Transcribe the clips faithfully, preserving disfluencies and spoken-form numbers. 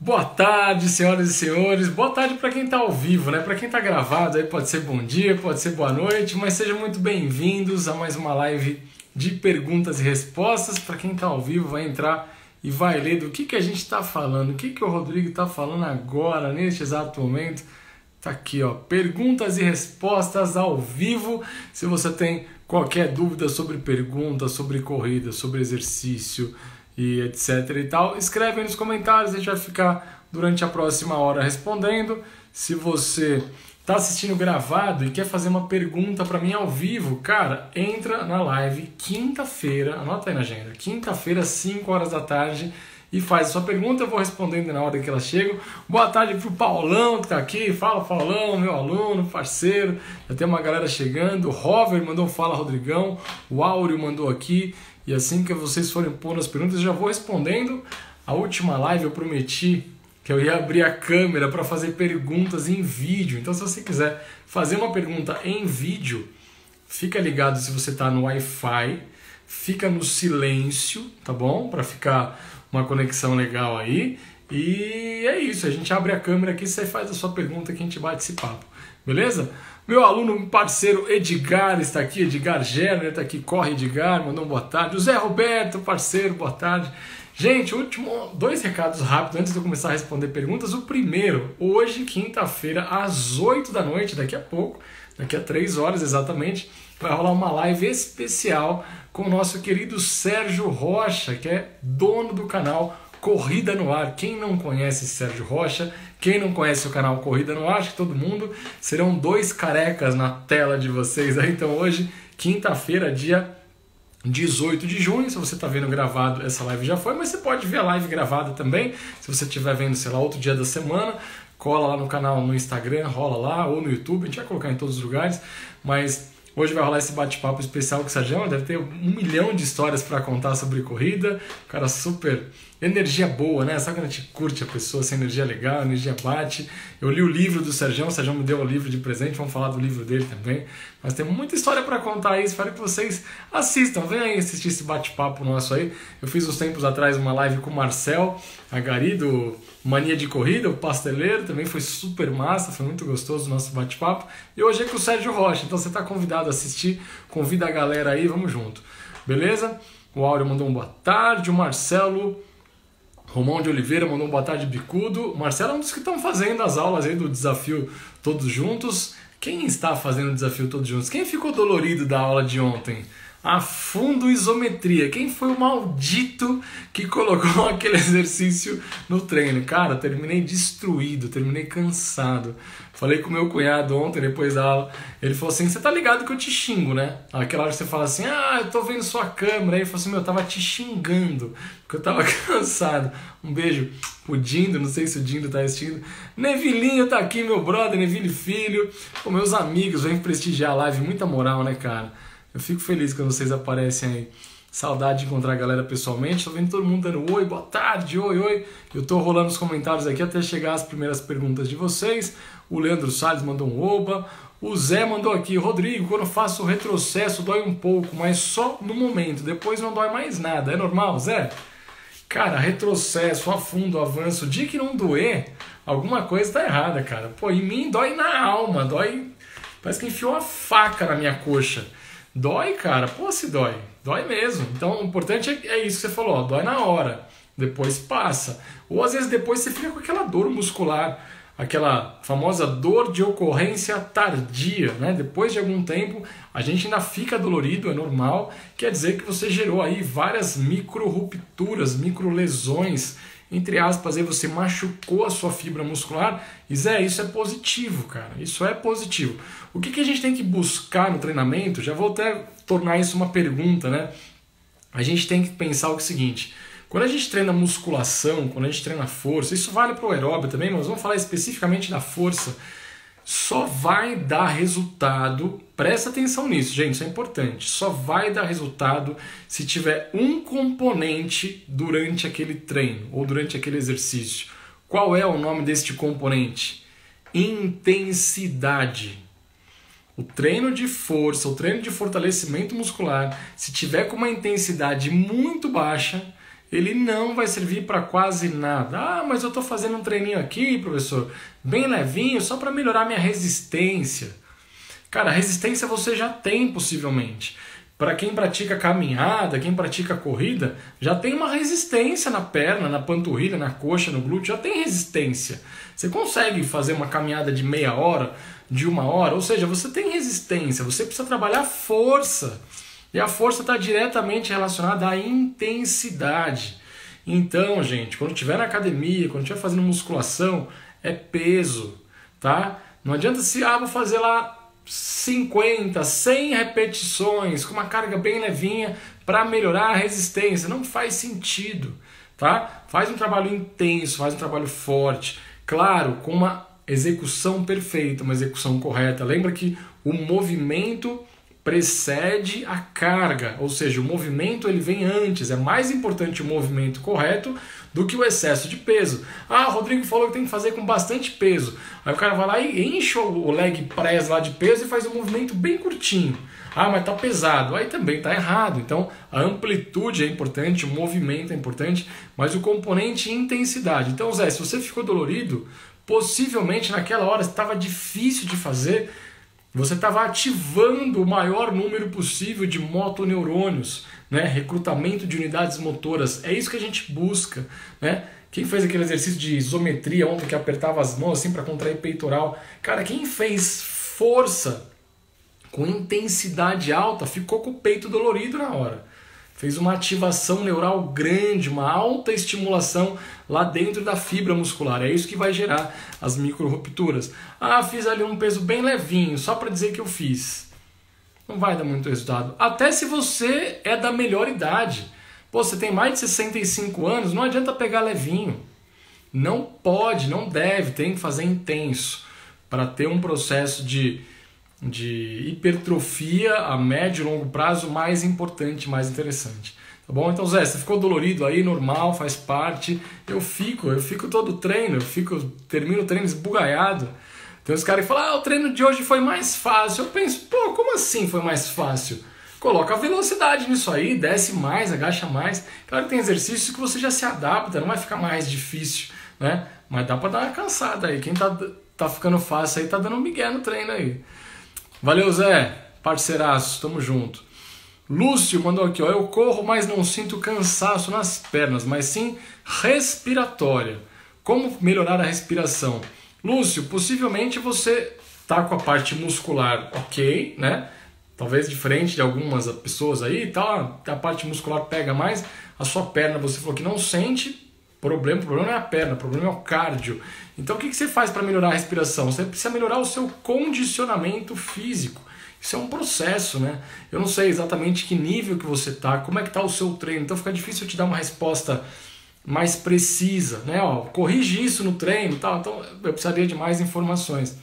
Boa tarde, senhoras e senhores. Boa tarde para quem está ao vivo, né? Para quem está gravado, aí pode ser bom dia, pode ser boa noite, mas sejam muito bem-vindos a mais uma live de perguntas e respostas. Para quem está ao vivo, vai entrar e vai ler do que, que a gente está falando, o que, que o Rodrigo está falando agora, neste exato momento. Tá aqui, ó, perguntas e respostas ao vivo. Se você tem qualquer dúvida sobre pergunta, sobre corrida, sobre exercício e etc e tal, escreve aí nos comentários, a gente vai ficar durante a próxima hora respondendo. Se você tá assistindo gravado e quer fazer uma pergunta para mim ao vivo, cara, entra na live quinta-feira, anota aí na agenda, quinta-feira, cinco horas da tarde, e faz a sua pergunta, eu vou respondendo na hora que elas chegam. Boa tarde pro Paulão que tá aqui, fala Paulão, meu aluno, parceiro, já tem uma galera chegando, o Rover mandou fala Rodrigão, o Áureo mandou aqui, e assim que vocês forem pondo as perguntas, eu já vou respondendo. A última live eu prometi que eu ia abrir a câmera para fazer perguntas em vídeo, então se você quiser fazer uma pergunta em vídeo, fica ligado se você tá no Wi-Fi, fica no silêncio, tá bom? Para ficar uma conexão legal aí. E é isso, a gente abre a câmera aqui, você faz a sua pergunta que a gente bate esse papo, beleza? Meu aluno, parceiro Edgar está aqui, Edgar Gerner está aqui, corre Edgar, mandou um boa tarde. O Zé Roberto, parceiro, boa tarde. Gente, último, dois recados rápidos antes de eu começar a responder perguntas. O primeiro, hoje, quinta-feira, às oito da noite, daqui a pouco, daqui a três horas exatamente, vai rolar uma live especial com o nosso querido Sérgio Rocha, que é dono do canal Corrida no Ar. Quem não conhece Sérgio Rocha, quem não conhece o canal Corrida no Ar, acho que todo mundo, serão dois carecas na tela de vocês aí. Então hoje, quinta-feira, dia dezoito de junho, se você está vendo gravado, essa live já foi, mas você pode ver a live gravada também, se você estiver vendo, sei lá, outro dia da semana, cola lá no canal no Instagram, rola lá, ou no YouTube, a gente vai colocar em todos os lugares, mas hoje vai rolar esse bate-papo especial com o Sérgio, deve ter um milhão de histórias para contar sobre corrida, cara super energia boa, né? Sabe quando a gente curte a pessoa, essa energia legal, a energia bate. Eu li o livro do Sérgio, o Sérgio me deu o livro de presente, vamos falar do livro dele também. Mas tem muita história para contar aí, espero que vocês assistam, venham aí assistir esse bate-papo nosso aí. Eu fiz uns tempos atrás uma live com o Marcel Agari, do Mania de Corrida, o pasteleiro, também foi super massa, foi muito gostoso o nosso bate-papo. E hoje é com o Sérgio Rocha, então você está convidado a assistir, convida a galera aí, vamos junto, beleza? O Áureo mandou um boa tarde, o Marcelo Romão de Oliveira mandou um boa tarde bicudo. O Marcelo é um dos que estão fazendo as aulas aí do desafio Todos Juntos. Quem está fazendo o desafio Todos Juntos? Quem ficou dolorido da aula de ontem? A fundo isometria. Quem foi o maldito que colocou aquele exercício no treino? Cara, terminei destruído, terminei cansado. Falei com meu cunhado ontem, depois da aula, ele falou assim, você tá ligado que eu te xingo, né? Aquela hora que você fala assim, ah, eu tô vendo sua câmera. Aí ele falou assim, meu, eu tava te xingando, porque eu tava cansado. Um beijo pro Dindo, não sei se o Dindo tá assistindo. Nevilinho tá aqui, meu brother, Neville Filho. Pô, meus amigos, vem prestigiar a live, muita moral, né, cara? Eu fico feliz quando vocês aparecem aí. Saudade de encontrar a galera pessoalmente. Tô vendo todo mundo dando oi, boa tarde, oi, oi. Eu tô rolando os comentários aqui até chegar as primeiras perguntas de vocês. O Leandro Salles mandou um oba. O Zé mandou aqui, Rodrigo, quando faço o retrocesso dói um pouco, mas só no momento. Depois não dói mais nada. É normal, Zé? Cara, retrocesso, afundo, avanço. O dia que não doer, alguma coisa tá errada, cara. Pô, em mim dói na alma, dói... Parece que enfiou uma faca na minha coxa. Dói, cara, pô, se dói, dói mesmo. Então o importante é, é isso que você falou, ó, dói na hora, depois passa. Ou às vezes depois você fica com aquela dor muscular, aquela famosa dor de ocorrência tardia, né? Depois de algum tempo a gente ainda fica dolorido, é normal, quer dizer que você gerou aí várias micro rupturas, micro lesões, entre aspas, aí você machucou a sua fibra muscular. E Zé, isso é positivo, cara, isso é positivo. O que, que a gente tem que buscar no treinamento? Já vou até tornar isso uma pergunta, né? A gente tem que pensar o seguinte, quando a gente treina musculação, quando a gente treina força, isso vale para o aeróbio também, mas vamos falar especificamente da força, só vai dar resultado, presta atenção nisso, gente, isso é importante, só vai dar resultado se tiver um componente durante aquele treino ou durante aquele exercício. Qual é o nome deste componente? Intensidade. O treino de força, o treino de fortalecimento muscular, se tiver com uma intensidade muito baixa, ele não vai servir para quase nada. Ah, mas eu estou fazendo um treininho aqui, professor, bem levinho, só para melhorar minha resistência. Cara, resistência você já tem possivelmente. Para quem pratica caminhada, quem pratica corrida, já tem uma resistência na perna, na panturrilha, na coxa, no glúteo, já tem resistência. Você consegue fazer uma caminhada de meia hora, de uma hora, ou seja, você tem resistência, você precisa trabalhar força. E a força está diretamente relacionada à intensidade. Então, gente, quando estiver na academia, quando estiver fazendo musculação, é peso, tá? Não adianta se, ah, vou fazer lá cinquenta, cem repetições com uma carga bem levinha para melhorar a resistência. Não faz sentido, tá? Faz um trabalho intenso, faz um trabalho forte. Claro, com uma execução perfeita, uma execução correta. Lembra que o movimento precede a carga, ou seja, o movimento ele vem antes. É mais importante o movimento correto do que o excesso de peso. Ah, o Rodrigo falou que tem que fazer com bastante peso. Aí o cara vai lá e enche o leg press lá de peso e faz um movimento bem curtinho. Ah, mas tá pesado. Aí também tá errado. Então a amplitude é importante, o movimento é importante, mas o componente intensidade. Então, Zé, se você ficou dolorido, possivelmente naquela hora estava difícil de fazer, você estava ativando o maior número possível de motoneurônios, né? Recrutamento de unidades motoras. É isso que a gente busca, né? Quem fez aquele exercício de isometria ontem que apertava as mãos assim para contrair peitoral? Cara, quem fez força com intensidade alta ficou com o peito dolorido na hora. Fez uma ativação neural grande, uma alta estimulação lá dentro da fibra muscular. É isso que vai gerar as micro-rupturas. Ah, fiz ali um peso bem levinho, só para dizer que eu fiz. Não vai dar muito resultado. Até se você é da melhor idade. Pô, você tem mais de sessenta e cinco anos, não adianta pegar levinho. Não pode, não deve, tem que fazer intenso para ter um processo de... de hipertrofia a médio e longo prazo mais importante, mais interessante. Tá bom? Então, Zé, você ficou dolorido aí, normal, faz parte. Eu fico, eu fico todo treino, eu fico, termino o treino esbugaiado. Tem uns caras que falam, ah, o treino de hoje foi mais fácil. Eu penso, pô, como assim foi mais fácil? Coloca a velocidade nisso aí, desce mais, agacha mais. Claro que tem exercícios que você já se adapta, não vai ficar mais difícil, né? Mas dá pra dar uma cansada aí. Quem tá, tá ficando fácil aí tá dando um migué no treino aí. Valeu, Zé, parceiraço, tamo junto. Lúcio mandou aqui, ó, eu corro, mas não sinto cansaço nas pernas, mas sim respiratória. Como melhorar a respiração? Lúcio, possivelmente você tá com a parte muscular ok, né? Talvez diferente de algumas pessoas aí, tá? A parte muscular pega mais, a sua perna você falou que não sente, problema, o problema não é a perna, o problema é o cardio. Então o que você faz para melhorar a respiração? Você precisa melhorar o seu condicionamento físico. Isso é um processo, né? Eu não sei exatamente que nível que você está, como é que está o seu treino, então fica difícil eu te dar uma resposta mais precisa, né? Ó, corrige isso no treino e tal, então eu precisaria de mais informações.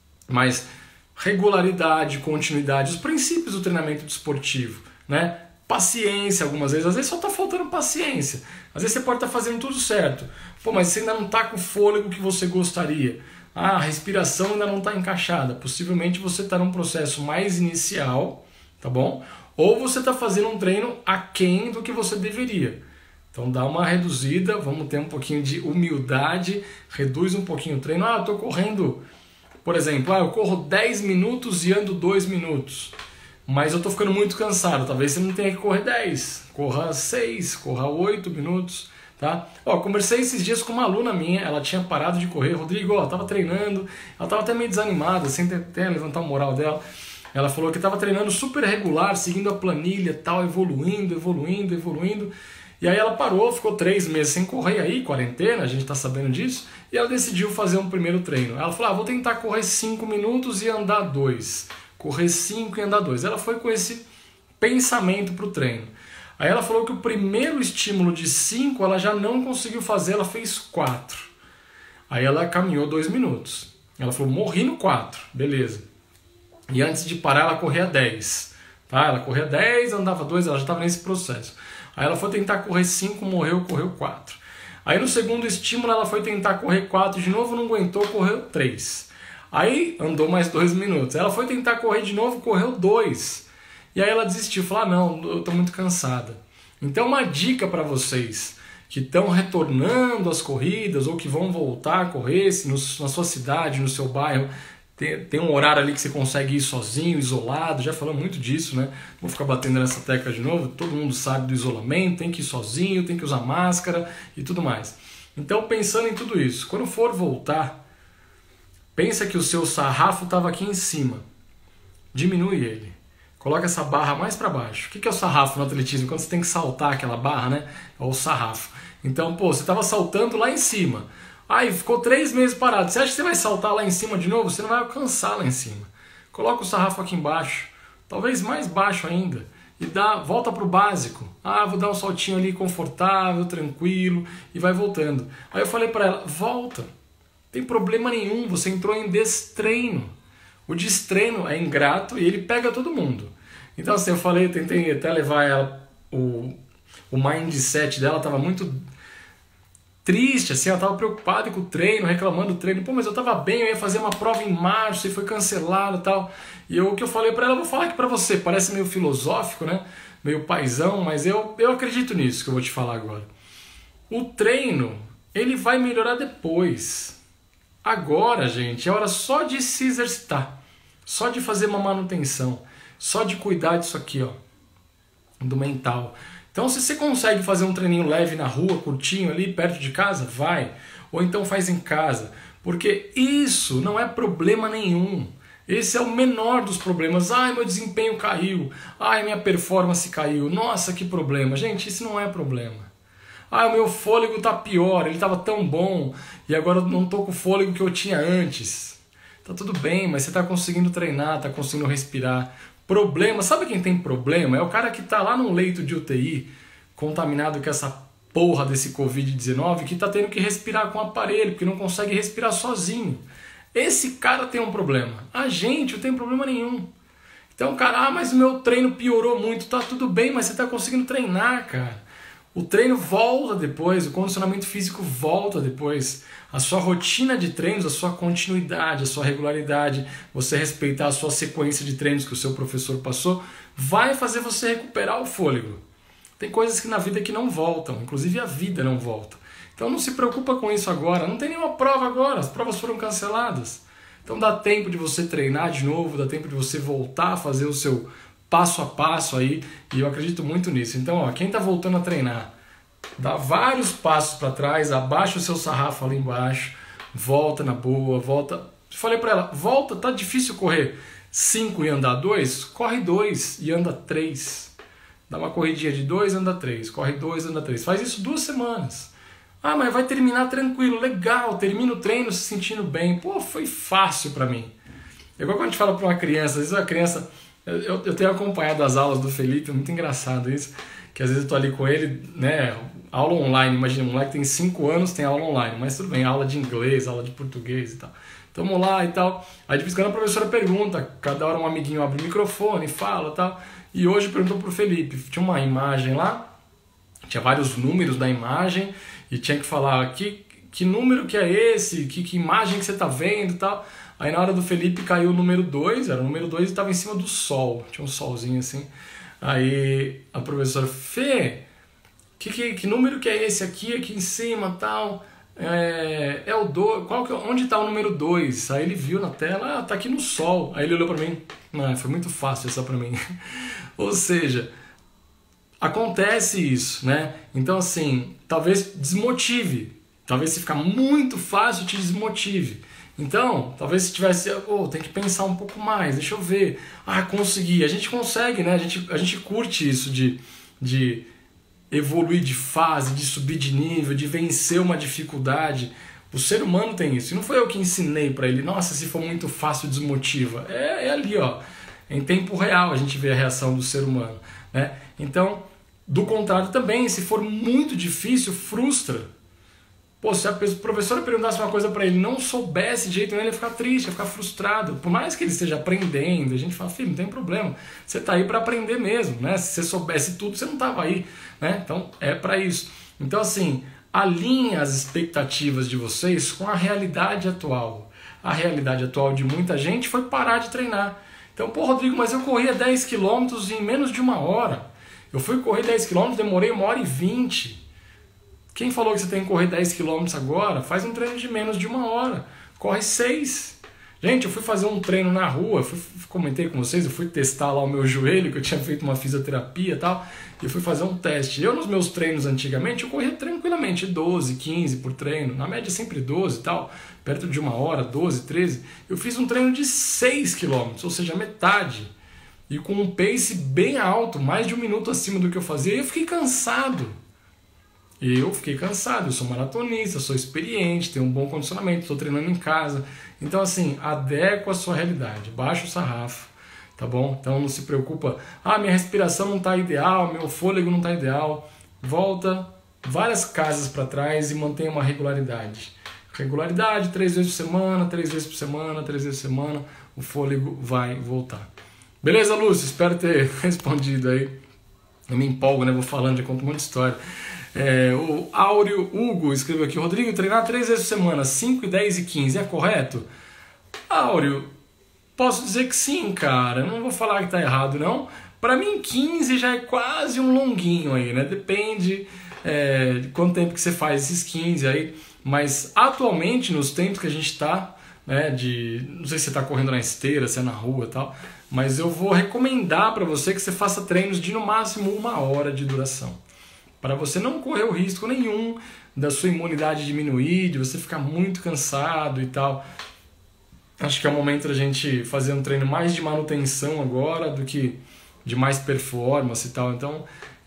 Mas regularidade, continuidade, os princípios do treinamento desportivo, né? Paciência algumas vezes, às vezes só está faltando paciência. Às vezes você pode estar tá fazendo tudo certo, pô, mas você ainda não está com o fôlego que você gostaria. Ah, a respiração ainda não está encaixada. Possivelmente você está num processo mais inicial, tá bom? Ou você está fazendo um treino aquém do que você deveria. Então dá uma reduzida, vamos ter um pouquinho de humildade, reduz um pouquinho o treino. Ah, eu estou correndo, por exemplo, ah, eu corro dez minutos e ando dois minutos. Mas eu estou ficando muito cansado, talvez você não tenha que correr dez, corra seis, corra oito minutos, tá? Ó, conversei esses dias com uma aluna minha, ela tinha parado de correr, Rodrigo, ó, tava treinando, ela tava até meio desanimada, sem até levantar o moral dela. Ela falou que estava treinando super regular, seguindo a planilha, tal, evoluindo, evoluindo, evoluindo. E aí ela parou, ficou três meses sem correr aí, quarentena, a gente tá sabendo disso, e ela decidiu fazer um primeiro treino. Ela falou, ah, vou tentar correr cinco minutos e andar dois. Correr cinco e andar dois. Ela foi com esse pensamento para o treino. Aí ela falou que o primeiro estímulo de cinco ela já não conseguiu fazer, ela fez quatro. Aí ela caminhou dois minutos. Ela falou, morri no quatro, beleza. E antes de parar ela corria dez. Tá? Ela corria dez, andava dois, ela já estava nesse processo. Aí ela foi tentar correr cinco, morreu, correu quatro. Aí no segundo estímulo ela foi tentar correr quatro de novo, não aguentou, correu três. Aí andou mais dois minutos. Ela foi tentar correr de novo, correu dois. E aí ela desistiu, falou, ah, não, eu estou muito cansada. Então uma dica para vocês que estão retornando às corridas ou que vão voltar a correr, se no, na sua cidade, no seu bairro, tem, tem um horário ali que você consegue ir sozinho, isolado, já falamos muito disso, né? Vou ficar batendo nessa tecla de novo, todo mundo sabe do isolamento, tem que ir sozinho, tem que usar máscara e tudo mais. Então pensando em tudo isso, quando for voltar, pensa que o seu sarrafo estava aqui em cima, diminui ele. Coloca essa barra mais para baixo. O que é o sarrafo no atletismo? Quando você tem que saltar aquela barra, né? É o sarrafo. Então, pô, você estava saltando lá em cima. Aí ficou três meses parado. Você acha que você vai saltar lá em cima de novo? Você não vai alcançar lá em cima. Coloca o sarrafo aqui embaixo. Talvez mais baixo ainda. E dá, volta para o básico. Ah, vou dar um saltinho ali confortável, tranquilo. E vai voltando. Aí eu falei para ela, volta. Não tem problema nenhum. Você entrou em destreino. O destreino é ingrato e ele pega todo mundo. Então assim, eu falei, tentei até levar ela, o, o mindset dela estava muito triste, assim, ela estava preocupada com o treino, reclamando do treino. Pô, mas eu estava bem, eu ia fazer uma prova em março e foi cancelado e tal. E eu, o que eu falei para ela, eu vou falar aqui para você, parece meio filosófico, né? Meio paizão, mas eu, eu acredito nisso que eu vou te falar agora. O treino, ele vai melhorar depois. Agora, gente, é hora só de se exercitar. Só de fazer uma manutenção, só de cuidar disso aqui, ó, do mental. Então, se você consegue fazer um treininho leve na rua, curtinho ali, perto de casa, vai. Ou então faz em casa, porque isso não é problema nenhum. Esse é o menor dos problemas. Ai, meu desempenho caiu. Ai, minha performance caiu. Nossa, que problema. Gente, isso não é problema. Ah, o meu fôlego tá pior, ele estava tão bom e agora eu não tô com o fôlego que eu tinha antes. Tá tudo bem, mas você tá conseguindo treinar, tá conseguindo respirar. Problema, sabe quem tem problema? É o cara que tá lá num leito de U T I, contaminado com essa porra desse covid dezenove, que tá tendo que respirar com o aparelho, porque não consegue respirar sozinho. Esse cara tem um problema. A gente não tem problema nenhum. Então, cara, ah, mas o meu treino piorou muito. Tá tudo bem, mas você tá conseguindo treinar, cara. O treino volta depois, o condicionamento físico volta depois. A sua rotina de treinos, a sua continuidade, a sua regularidade, você respeitar a sua sequência de treinos que o seu professor passou, vai fazer você recuperar o fôlego. Tem coisas que na vida que não voltam, inclusive a vida não volta. Então não se preocupa com isso agora, não tem nenhuma prova agora, as provas foram canceladas. Então dá tempo de você treinar de novo, dá tempo de você voltar a fazer o seu passo a passo aí, e eu acredito muito nisso. Então, ó, quem está voltando a treinar, dá vários passos para trás, abaixa o seu sarrafo ali embaixo, volta na boa, volta. Falei para ela, volta, tá difícil correr cinco e andar dois, corre dois e anda três. Dá uma corridinha de dois, anda três, corre dois, anda três. Faz isso duas semanas. Ah, mas vai terminar tranquilo, legal, termina o treino se sentindo bem. Pô, foi fácil para mim. É igual quando a gente fala para uma criança, às vezes a criança... Eu, eu tenho acompanhado as aulas do Felipe, é muito engraçado isso, que às vezes eu tô ali com ele, né, aula online, imagina, um moleque tem cinco anos, tem aula online, mas tudo bem, aula de inglês, aula de português e tal. Tamo lá e tal, aí de vez em quando a professora pergunta, cada hora um amiguinho abre o microfone, fala e tal, e hoje perguntou pro Felipe, tinha uma imagem lá, tinha vários números da imagem, e tinha que falar, que, que número que é esse, que, que imagem que você tá vendo e tal. Aí na hora do Felipe caiu o número dois, era o número dois e estava em cima do sol, tinha um solzinho assim. Aí a professora, Fê, que, que, que número que é esse aqui, aqui em cima tal? É, é o dois, qual que, onde está o número dois? Aí ele viu na tela, ah, tá aqui no sol. Aí ele olhou para mim, ah, foi muito fácil essa para mim. Ou seja, acontece isso, né? Então assim, talvez desmotive, talvez se ficar muito fácil te desmotive. Então, talvez se tivesse, oh, tem que pensar um pouco mais, deixa eu ver. Ah, consegui. A gente consegue, né? A gente, a gente curte isso de, de evoluir de fase, de subir de nível, de vencer uma dificuldade. O ser humano tem isso. E não foi eu que ensinei para ele, nossa, se for muito fácil, desmotiva. É, é ali, ó. Em tempo real a gente vê a reação do ser humano, né? Então, do contrário também, se for muito difícil, frustra. Pô, se a professora perguntasse uma coisa para ele, não soubesse de jeito nenhum, ele ia ficar triste, ia ficar frustrado. Por mais que ele esteja aprendendo, a gente fala, filho, não tem problema, você tá aí para aprender mesmo, né? Se você soubesse tudo, você não tava aí, né? Então, é para isso. Então, assim, alinhe as expectativas de vocês com a realidade atual. A realidade atual de muita gente foi parar de treinar. Então, pô, Rodrigo, mas eu corria dez quilômetros em menos de uma hora. Eu fui correr dez quilômetros, demorei uma hora e vinte. Quem falou que você tem que correr dez quilômetros agora? Faz um treino de menos de uma hora. Corre seis. Gente, eu fui fazer um treino na rua, fui, comentei com vocês, eu fui testar lá o meu joelho, que eu tinha feito uma fisioterapia e tal, e fui fazer um teste. Eu, nos meus treinos antigamente, eu corria tranquilamente doze, quinze por treino, na média sempre doze e tal, perto de uma hora, doze, treze. Eu fiz um treino de seis quilômetros, ou seja, metade, e com um pace bem alto, mais de um minuto acima do que eu fazia, e eu fiquei cansado. Eu fiquei cansado, eu sou maratonista, sou experiente, tenho um bom condicionamento, estou treinando em casa. Então, assim, adequa a sua realidade, baixa o sarrafo, tá bom? Então não se preocupa, ah, minha respiração não está ideal, meu fôlego não está ideal. Volta várias casas para trás e mantenha uma regularidade. Regularidade, três vezes por semana, três vezes por semana, três vezes por semana, o fôlego vai voltar. Beleza, Lúcio? Espero ter respondido aí. Eu me empolgo, né? Vou falando, já conto um monte de história. É, o Áureo Hugo escreveu aqui: Rodrigo, treinar três vezes por semana, cinco, dez e quinze, é correto? Áureo, posso dizer que sim, cara. Não vou falar que tá errado, não. Para mim, quinze já é quase um longuinho aí, né? Depende é, de quanto tempo que você faz esses quinze aí. Mas atualmente, nos tempos que a gente tá, né, de, não sei se você tá correndo na esteira, se é na rua e tal, mas eu vou recomendar para você que você faça treinos de no máximo uma hora de duração, para você não correr o risco nenhum da sua imunidade diminuir, de você ficar muito cansado e tal. Acho que é o momento da gente fazer um treino mais de manutenção agora do que de mais performance e tal. Então,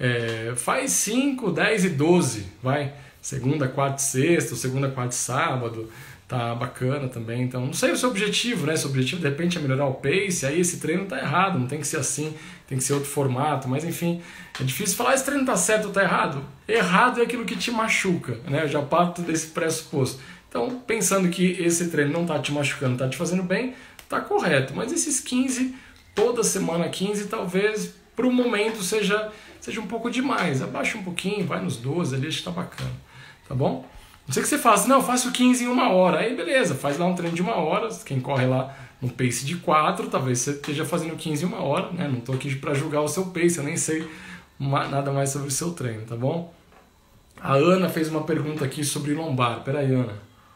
é, faz cinco, dez e doze, vai. Segunda, quarta e sexta, segunda, quarta e sábado, tá bacana também. Então, não sei o seu objetivo, né? Seu objetivo de repente é melhorar o pace, aí esse treino tá errado, não tem que ser assim, tem que ser outro formato, mas enfim, é difícil falar esse treino tá certo ou tá errado. Errado é aquilo que te machuca, né? Eu já parto desse pressuposto. Então, pensando que esse treino não tá te machucando, tá te fazendo bem, tá correto. Mas esses quinze, toda semana quinze, talvez pro momento seja, seja um pouco demais. Abaixa um pouquinho, vai nos doze ali, acho que tá bacana, tá bom? Não sei que você faça, não, eu faço quinze em uma hora. Aí beleza, faz lá um treino de uma hora, quem corre lá no pace de quatro, talvez você esteja fazendo quinze em uma hora, né? Não estou aqui para julgar o seu pace, eu nem sei nada mais sobre o seu treino, tá bom? A Ana fez uma pergunta aqui sobre lombar. Peraí, Ana.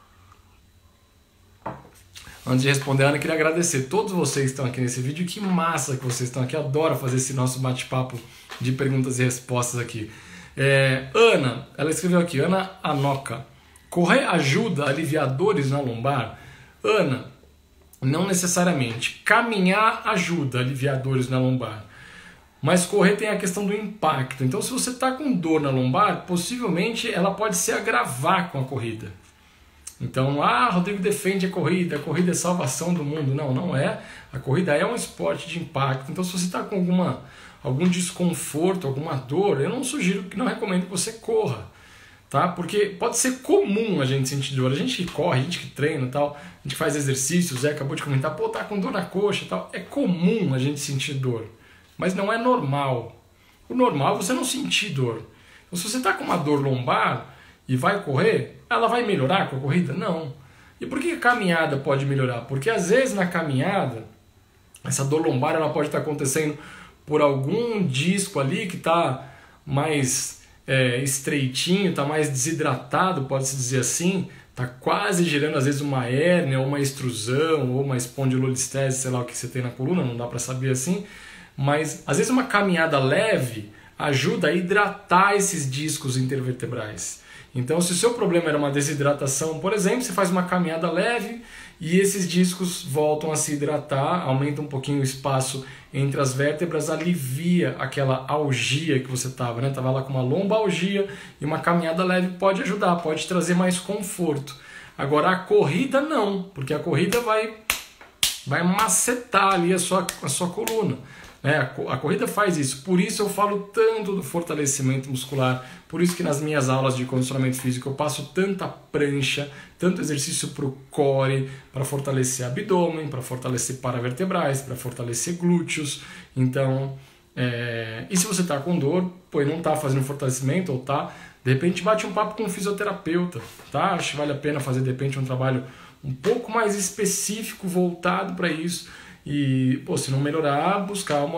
Antes de responder, Ana, eu queria agradecer todos vocês que estão aqui nesse vídeo. Que massa que vocês estão aqui, adoro fazer esse nosso bate-papo de perguntas e respostas aqui. É, Ana, ela escreveu aqui, Ana Anoka. Correr ajuda a aliviar dores na lombar? Ana, não necessariamente. Caminhar ajuda a aliviar dores na lombar. Mas correr tem a questão do impacto. Então, se você está com dor na lombar, possivelmente ela pode se agravar com a corrida. Então, ah, Rodrigo defende a corrida, a corrida é salvação do mundo. Não, não é. A corrida é um esporte de impacto. Então, se você está com alguma, algum desconforto, alguma dor, eu não sugiro, não recomendo que você corra. Tá? Porque pode ser comum a gente sentir dor. A gente que corre, a gente que treina e tal, a gente que faz exercícios, o Zé acabou de comentar, pô, tá com dor na coxa e tal. É comum a gente sentir dor, mas não é normal. O normal é você não sentir dor. Então, se você tá com uma dor lombar e vai correr, ela vai melhorar com a corrida? Não. E por que a caminhada pode melhorar? Porque às vezes na caminhada, essa dor lombar ela pode estar acontecendo por algum disco ali que está mais é, estreitinho, está mais desidratado, pode-se dizer assim, está quase gerando às vezes uma hérnia, ou uma extrusão, ou uma espondilolistese, sei lá o que você tem na coluna, não dá para saber assim, mas às vezes uma caminhada leve ajuda a hidratar esses discos intervertebrais. Então, se o seu problema era uma desidratação, por exemplo, você faz uma caminhada leve e esses discos voltam a se hidratar, aumenta um pouquinho o espaço entre as vértebras, alivia aquela algia que você estava, né? Estava lá com uma lombalgia e uma caminhada leve pode ajudar, pode trazer mais conforto. Agora, a corrida não, porque a corrida vai, vai macetar ali a sua, a sua coluna. É, a corrida faz isso, por isso eu falo tanto do fortalecimento muscular, por isso que nas minhas aulas de condicionamento físico eu passo tanta prancha, tanto exercício para o core, para fortalecer abdômen, para fortalecer paravertebrais, para fortalecer glúteos. Então, é... e se você está com dor, pô, e não está fazendo fortalecimento, ou tá, de repente bate um papo com um fisioterapeuta, tá? Acho que vale a pena fazer de repente um trabalho um pouco mais específico, voltado para isso. E, pô, se não melhorar, buscar uma,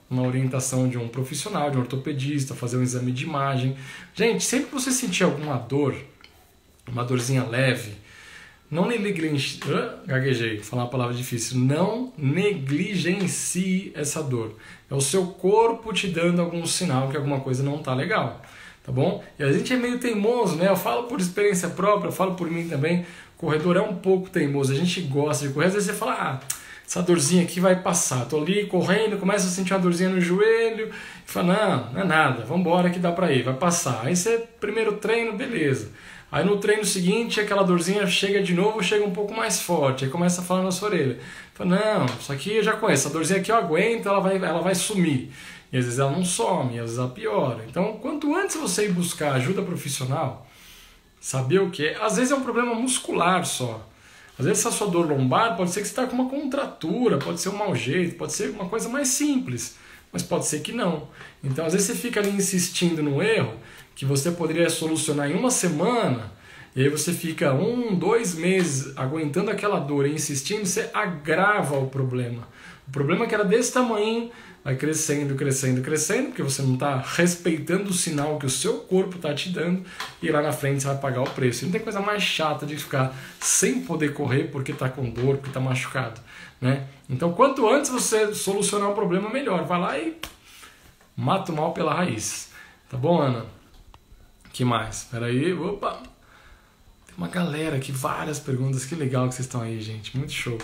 uma orientação de um profissional, de um ortopedista, fazer um exame de imagem. Gente, sempre que você sentir alguma dor, uma dorzinha leve, não negligencie, gaguejei, falar uma palavra difícil, não negligencie essa dor. É o seu corpo te dando algum sinal que alguma coisa não está legal, tá bom? E a gente é meio teimoso, né? Eu falo por experiência própria, eu falo por mim também, corredor é um pouco teimoso, a gente gosta de correr, às vezes você fala, ah, essa dorzinha aqui vai passar, tô ali correndo, começa a sentir uma dorzinha no joelho, e fala, não, não é nada, vamos embora que dá pra ir, vai passar. Aí você, primeiro treino, beleza. Aí no treino seguinte, aquela dorzinha chega de novo, chega um pouco mais forte, aí começa a falar na sua orelha. Fala, não, isso aqui eu já conheço, essa dorzinha aqui eu aguento, ela vai, ela vai sumir. E às vezes ela não some, às vezes ela piora. Então, quanto antes você ir buscar ajuda profissional, saber o que é, às vezes é um problema muscular só. Às vezes essa sua dor lombar pode ser que você está com uma contratura, pode ser um mau jeito, pode ser uma coisa mais simples, mas pode ser que não. Então às vezes você fica ali insistindo no erro que você poderia solucionar em uma semana, e aí você fica um, dois meses aguentando aquela dor e insistindo, você agrava o problema. O problema que era desse tamanho vai crescendo, crescendo, crescendo, porque você não está respeitando o sinal que o seu corpo está te dando, e lá na frente você vai pagar o preço. E não tem coisa mais chata de ficar sem poder correr porque está com dor, porque está machucado, né? Então, quanto antes você solucionar o problema, melhor. Vai lá e mata o mal pela raiz. Tá bom, Ana? Que mais? Espera aí, opa! Tem uma galera aqui, várias perguntas. Que legal que vocês estão aí, gente. Muito show.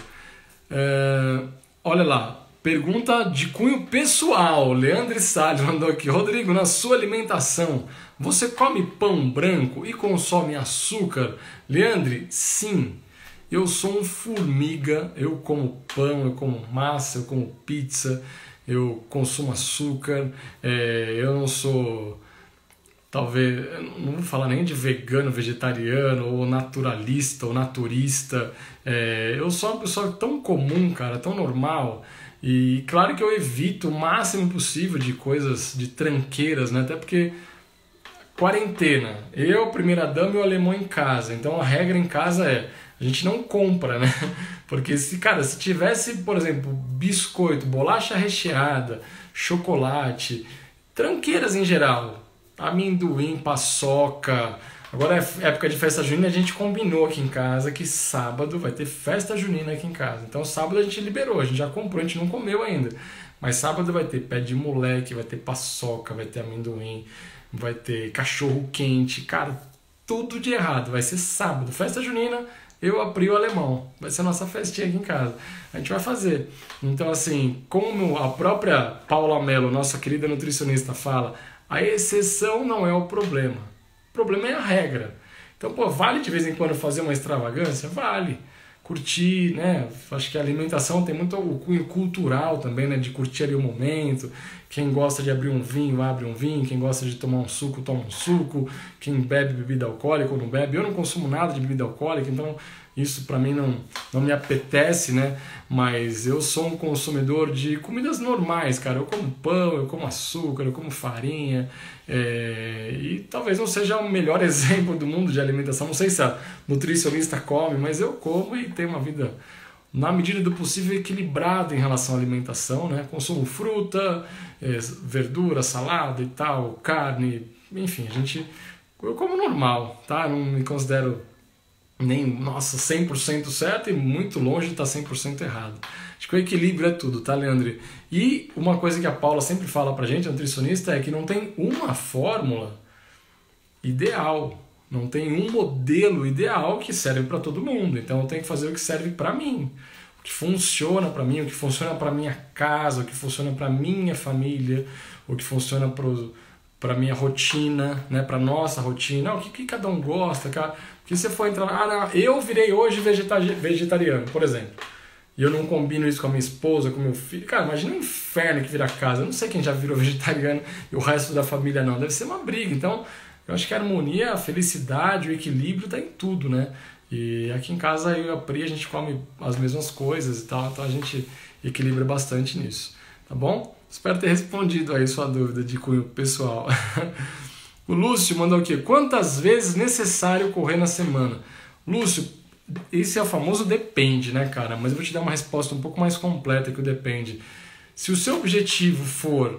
É... Olha lá. Pergunta de cunho pessoal, Leandro Salles mandou aqui. Rodrigo, na sua alimentação, você come pão branco e consome açúcar? Leandro, sim. Eu sou um formiga, eu como pão, eu como massa, eu como pizza, eu consumo açúcar, é, eu não sou, talvez, não vou falar nem de vegano, vegetariano, ou naturalista, ou naturista. É, eu sou uma pessoa tão comum, cara, tão normal. E claro que eu evito o máximo possível de coisas, de tranqueiras, né? Até porque quarentena, eu, primeira dama e o alemão em casa. Então a regra em casa é, a gente não compra, né? Porque se, cara, se tivesse, por exemplo, biscoito, bolacha recheada, chocolate, tranqueiras em geral, amendoim, paçoca. Agora é época de festa junina, a gente combinou aqui em casa que sábado vai ter festa junina aqui em casa. Então sábado a gente liberou, a gente já comprou, a gente não comeu ainda. Mas sábado vai ter pé de moleque, vai ter paçoca, vai ter amendoim, vai ter cachorro quente. Cara, tudo de errado. Vai ser sábado, festa junina, eu abri o alemão. Vai ser a nossa festinha aqui em casa. A gente vai fazer. Então assim, como a própria Paula Mello, nossa querida nutricionista, fala, a exceção não é o problema. O problema é a regra. Então, pô, vale de vez em quando fazer uma extravagância? Vale. Curtir, né? Acho que a alimentação tem muito o cunho cultural também, né? De curtir ali o momento. Quem gosta de abrir um vinho, abre um vinho. Quem gosta de tomar um suco, toma um suco. Quem bebe bebida alcoólica ou não bebe. Eu não consumo nada de bebida alcoólica, então isso para mim não, não me apetece, né? Mas eu sou um consumidor de comidas normais, cara. Eu como pão, eu como açúcar, eu como farinha. É... E talvez não seja o melhor exemplo do mundo de alimentação. Não sei se a nutricionista come, mas eu como e tenho uma vida, na medida do possível, equilibrada em relação à alimentação, né? Consumo fruta, é, verdura, salada e tal, carne, enfim, a gente... Eu como normal, tá? Não me considero nem, nossa, cem por cento certo e muito longe de estar cem por cento errado. Acho que o equilíbrio é tudo, tá, Leandro? E uma coisa que a Paula sempre fala pra gente, a nutricionista, é que não tem uma fórmula ideal, não tem um modelo ideal que serve para todo mundo. Então eu tenho que fazer o que serve para mim, o que funciona para mim, o que funciona para minha casa, o que funciona para minha família, o que funciona para minha rotina, né, para nossa rotina, o que, que cada um gosta, cara. Porque você for entrar, ah, não, eu virei hoje vegetariano, por exemplo, e eu não combino isso com a minha esposa, com meu filho, cara, imagina o inferno que vira casa. Eu não sei quem já virou vegetariano e o resto da família não, deve ser uma briga. Então eu acho que a harmonia, a felicidade, o equilíbrio tá em tudo, né? E aqui em casa eu e a Pri, a gente come as mesmas coisas e tal, então a gente equilibra bastante nisso, tá bom? Espero ter respondido aí sua dúvida de cunho pessoal. O Lúcio mandou aqui, quantas vezes necessário correr na semana? Lúcio, esse é o famoso depende, né, cara? Mas eu vou te dar uma resposta um pouco mais completa que o depende. Se o seu objetivo for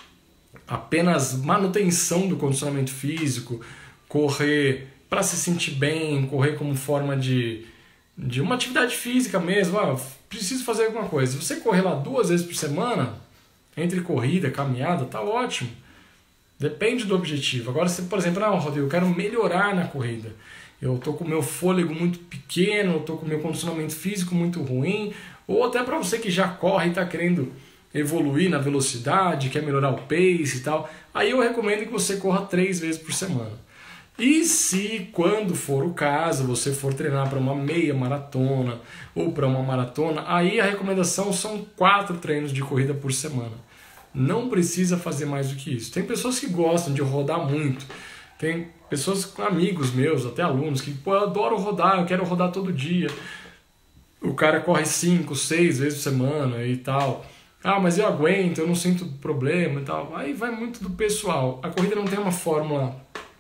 apenas manutenção do condicionamento físico, correr para se sentir bem, correr como forma de, de uma atividade física mesmo, ah, preciso fazer alguma coisa. Se você correr lá duas vezes por semana, entre corrida, caminhada, tá ótimo. Depende do objetivo. Agora, se, por exemplo, não, Rodrigo, eu quero melhorar na corrida. Eu tô com o meu fôlego muito pequeno, eu tô com o meu condicionamento físico muito ruim, ou até para você que já corre e está querendo evoluir na velocidade, quer melhorar o pace e tal, aí eu recomendo que você corra três vezes por semana. E se, quando for o caso, você for treinar para uma meia maratona ou para uma maratona, aí a recomendação são quatro treinos de corrida por semana. Não precisa fazer mais do que isso. Tem pessoas que gostam de rodar muito. Tem pessoas, amigos meus, até alunos, que pô, eu adoro rodar, eu quero rodar todo dia. O cara corre cinco, seis vezes por semana e tal. Ah, mas eu aguento, eu não sinto problema e tal. Aí vai muito do pessoal. A corrida não tem uma fórmula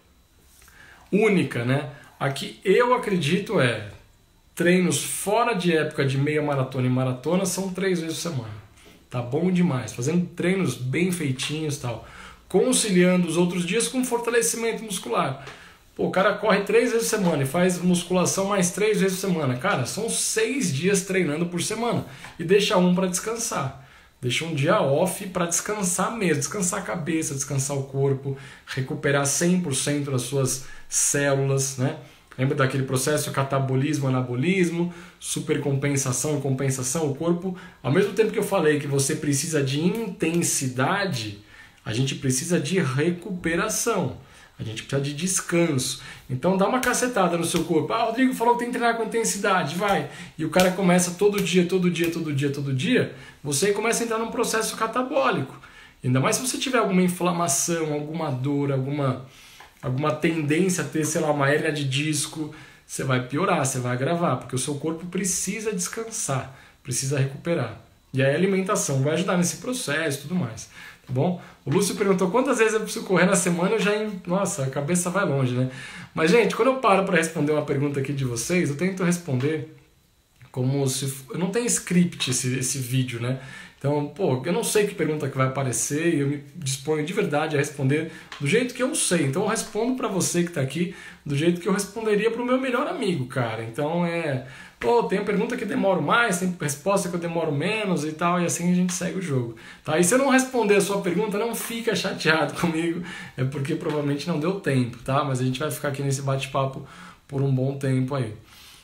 única, né? Aqui eu acredito é treinos fora de época de meia maratona e maratona são três vezes por semana. Tá bom demais. Fazendo treinos bem feitinhos e tal. Conciliando os outros dias com fortalecimento muscular. Pô, o cara corre três vezes por semana e faz musculação mais três vezes por semana. Cara, são seis dias treinando por semana. E deixa um para descansar. Deixa um dia off para descansar mesmo. Descansar a cabeça, descansar o corpo. Recuperar cem por cento das suas células, né? Lembra daquele processo catabolismo, anabolismo, supercompensação e compensação? O corpo, ao mesmo tempo que eu falei que você precisa de intensidade, a gente precisa de recuperação. A gente precisa de descanso. Então dá uma cacetada no seu corpo. Ah, o Rodrigo falou que tem que treinar com intensidade, vai. E o cara começa todo dia, todo dia, todo dia, todo dia. Você começa a entrar num processo catabólico. Ainda mais se você tiver alguma inflamação, alguma dor, alguma, alguma tendência a ter, sei lá, uma hérnia de disco. Você vai piorar, você vai agravar. Porque o seu corpo precisa descansar, precisa recuperar. E aí a alimentação vai ajudar nesse processo e tudo mais. Tá bom? O Lúcio perguntou quantas vezes eu preciso correr na semana, eu já... Nossa, a cabeça vai longe, né? Mas, gente, quando eu paro para responder uma pergunta aqui de vocês, eu tento responder como se... Eu não tenho script esse, esse vídeo, né? Então, pô, eu não sei que pergunta que vai aparecer e eu me disponho de verdade a responder do jeito que eu sei. Então eu respondo para você que está aqui do jeito que eu responderia para o meu melhor amigo, cara. Então é... Pô, tem pergunta que demoro mais, tem resposta que eu demoro menos e tal, e assim a gente segue o jogo. Tá? E se eu não responder a sua pergunta, não fica chateado comigo, é porque provavelmente não deu tempo, tá? Mas a gente vai ficar aqui nesse bate-papo por um bom tempo aí.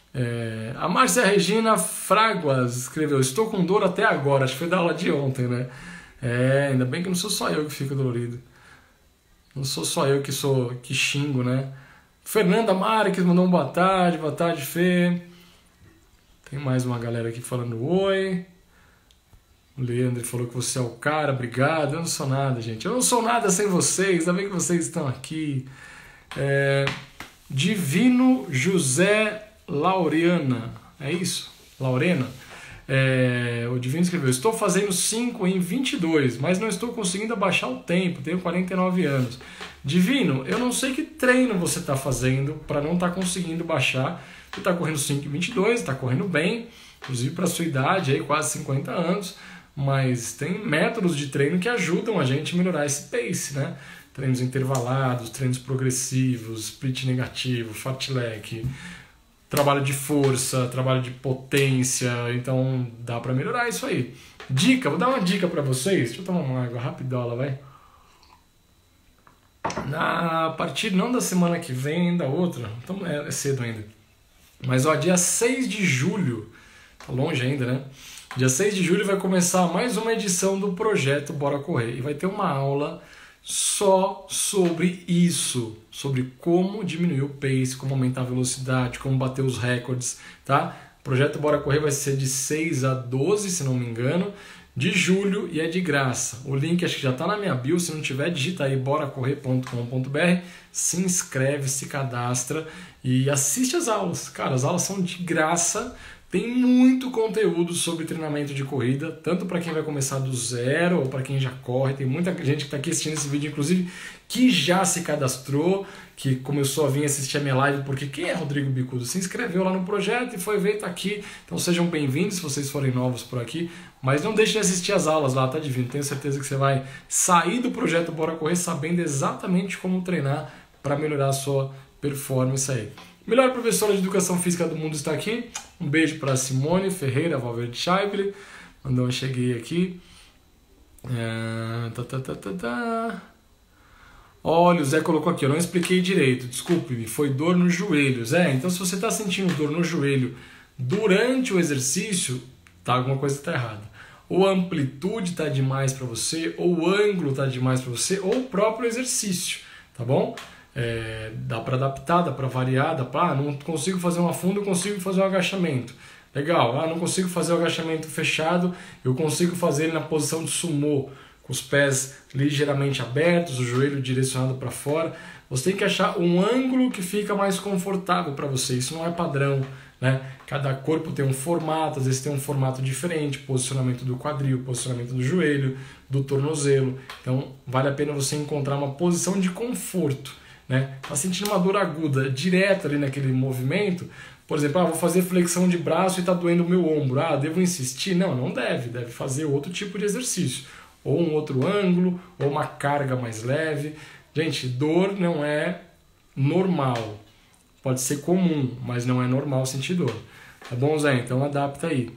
É... A Márcia Regina Fraguas escreveu: estou com dor até agora, acho que foi da aula de ontem, né? É, ainda bem que não sou só eu que fico dolorido. Não sou só eu que sou que xingo, né? Fernanda Marques mandou um boa tarde, boa tarde, Fê. Tem mais uma galera aqui falando oi. O Leandro falou que você é o cara, obrigado. Eu não sou nada, gente. Eu não sou nada sem vocês, ainda bem que vocês estão aqui. É... Divino José Laureana, é isso? Laurena? É... O Divino escreveu: estou fazendo cinco em vinte e dois, mas não estou conseguindo abaixar o tempo, tenho quarenta e nove anos. Divino, eu não sei que treino você está fazendo para não estar tá conseguindo baixar. Você está correndo cinco em vinte e dois, está correndo bem, inclusive para a sua idade, aí, quase cinquenta anos, mas tem métodos de treino que ajudam a gente a melhorar esse pace, né? Treinos intervalados, treinos progressivos, split negativo, fartlek, trabalho de força, trabalho de potência, então dá para melhorar isso aí. Dica, vou dar uma dica para vocês, deixa eu tomar uma água rapidola, vai. Na partir não da semana que vem, da outra, então é cedo ainda. Mas ó, dia seis de julho, tá longe ainda, né? Dia seis de julho vai começar mais uma edição do projeto Bora Correr. E vai ter uma aula só sobre isso, sobre como diminuir o pace, como aumentar a velocidade, como bater os recordes, tá? O projeto Bora Correr vai ser de seis a doze, se não me engano, de julho, e é de graça. O link acho que já está na minha bio, se não tiver, digita aí bora correr ponto com ponto br, se inscreve, se cadastra e assiste as aulas. Cara, as aulas são de graça, Tem muito conteúdo sobre treinamento de corrida, tanto para quem vai começar do zero ou para quem já corre. Tem muita gente que está aqui assistindo esse vídeo, inclusive, que já se cadastrou, que começou a vir assistir a minha live, porque quem é Rodrigo Bicudo? Se inscreveu lá no projeto e foi ver, está aqui. Então sejam bem-vindos se vocês forem novos por aqui. Mas não deixe de assistir as aulas lá, tá divino. Tenho certeza que você vai sair do projeto Bora Correr sabendo exatamente como treinar para melhorar a sua performance aí. Melhor professora de educação física do mundo está aqui. Um beijo para Simone Ferreira Valverde Scheibler. Mandou um cheguei aqui. É... Tá, tá, tá, tá, tá. Olha, o Zé colocou aqui, eu não expliquei direito, desculpe-me, foi dor no joelho. Zé, então se você está sentindo dor no joelho durante o exercício, tá, alguma coisa está errada. Ou a amplitude está demais para você, ou o ângulo está demais para você, ou o próprio exercício, tá bom? É, dá para adaptar, dá para variar, dá para, ah, não consigo fazer um afundo, eu consigo fazer um agachamento. Legal, ah, não consigo fazer o agachamento fechado, eu consigo fazer ele na posição de sumô, com os pés ligeiramente abertos, o joelho direcionado para fora. Você tem que achar um ângulo que fica mais confortável para você, isso não é padrão, né? Cada corpo tem um formato, às vezes tem um formato diferente, posicionamento do quadril, posicionamento do joelho, do tornozelo, então vale a pena você encontrar uma posição de conforto. Né? Tá sentindo uma dor aguda direto ali naquele movimento, por exemplo, ah, vou fazer flexão de braço e está doendo o meu ombro, ah, devo insistir? Não, não deve, deve fazer outro tipo de exercício, ou um outro ângulo, ou uma carga mais leve. Gente, dor não é normal, pode ser comum, mas não é normal sentir dor, tá bom, Zé? Então adapta aí.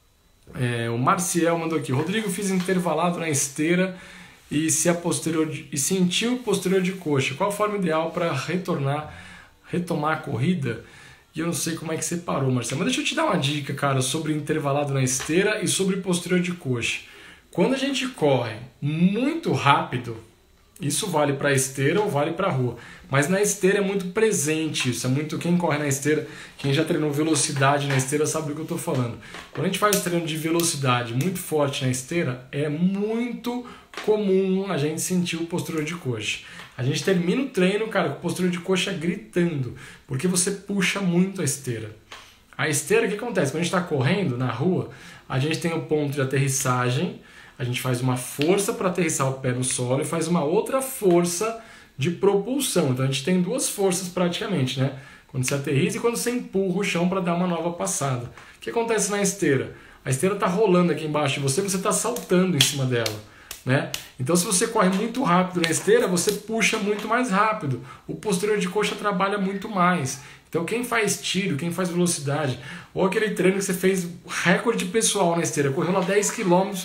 É, o Marciel mandou aqui, Rodrigo, fiz intervalado na esteira e se a posterior de, e sentiu posterior de coxa, qual a forma ideal para retornar, retomar a corrida? E eu não sei como é que você parou, Marcelo, mas deixa eu te dar uma dica, cara, sobre intervalado na esteira e sobre posterior de coxa. Quando a gente corre muito rápido, isso vale para a esteira ou vale para a rua, mas na esteira é muito presente isso, é muito, quem corre na esteira, quem já treinou velocidade na esteira sabe do que eu estou falando. Quando a gente faz treino de velocidade muito forte na esteira, é muito comum a gente sentir o posterior de coxa. A gente termina o treino, cara, com o posterior de coxa gritando, porque você puxa muito a esteira. A esteira, o que acontece? Quando a gente está correndo na rua, a gente tem o ponto de aterrissagem, a gente faz uma força para aterrissar o pé no solo e faz uma outra força de propulsão. Então a gente tem duas forças praticamente, né? Quando você aterrissa e quando você empurra o chão para dar uma nova passada. O que acontece na esteira? A esteira está rolando aqui embaixo de você, você está saltando em cima dela. Né? Então se você corre muito rápido na esteira, você puxa muito mais rápido, o posterior de coxa trabalha muito mais. Então quem faz tiro, quem faz velocidade, ou aquele treino que você fez recorde pessoal na esteira, correu lá dez quilômetros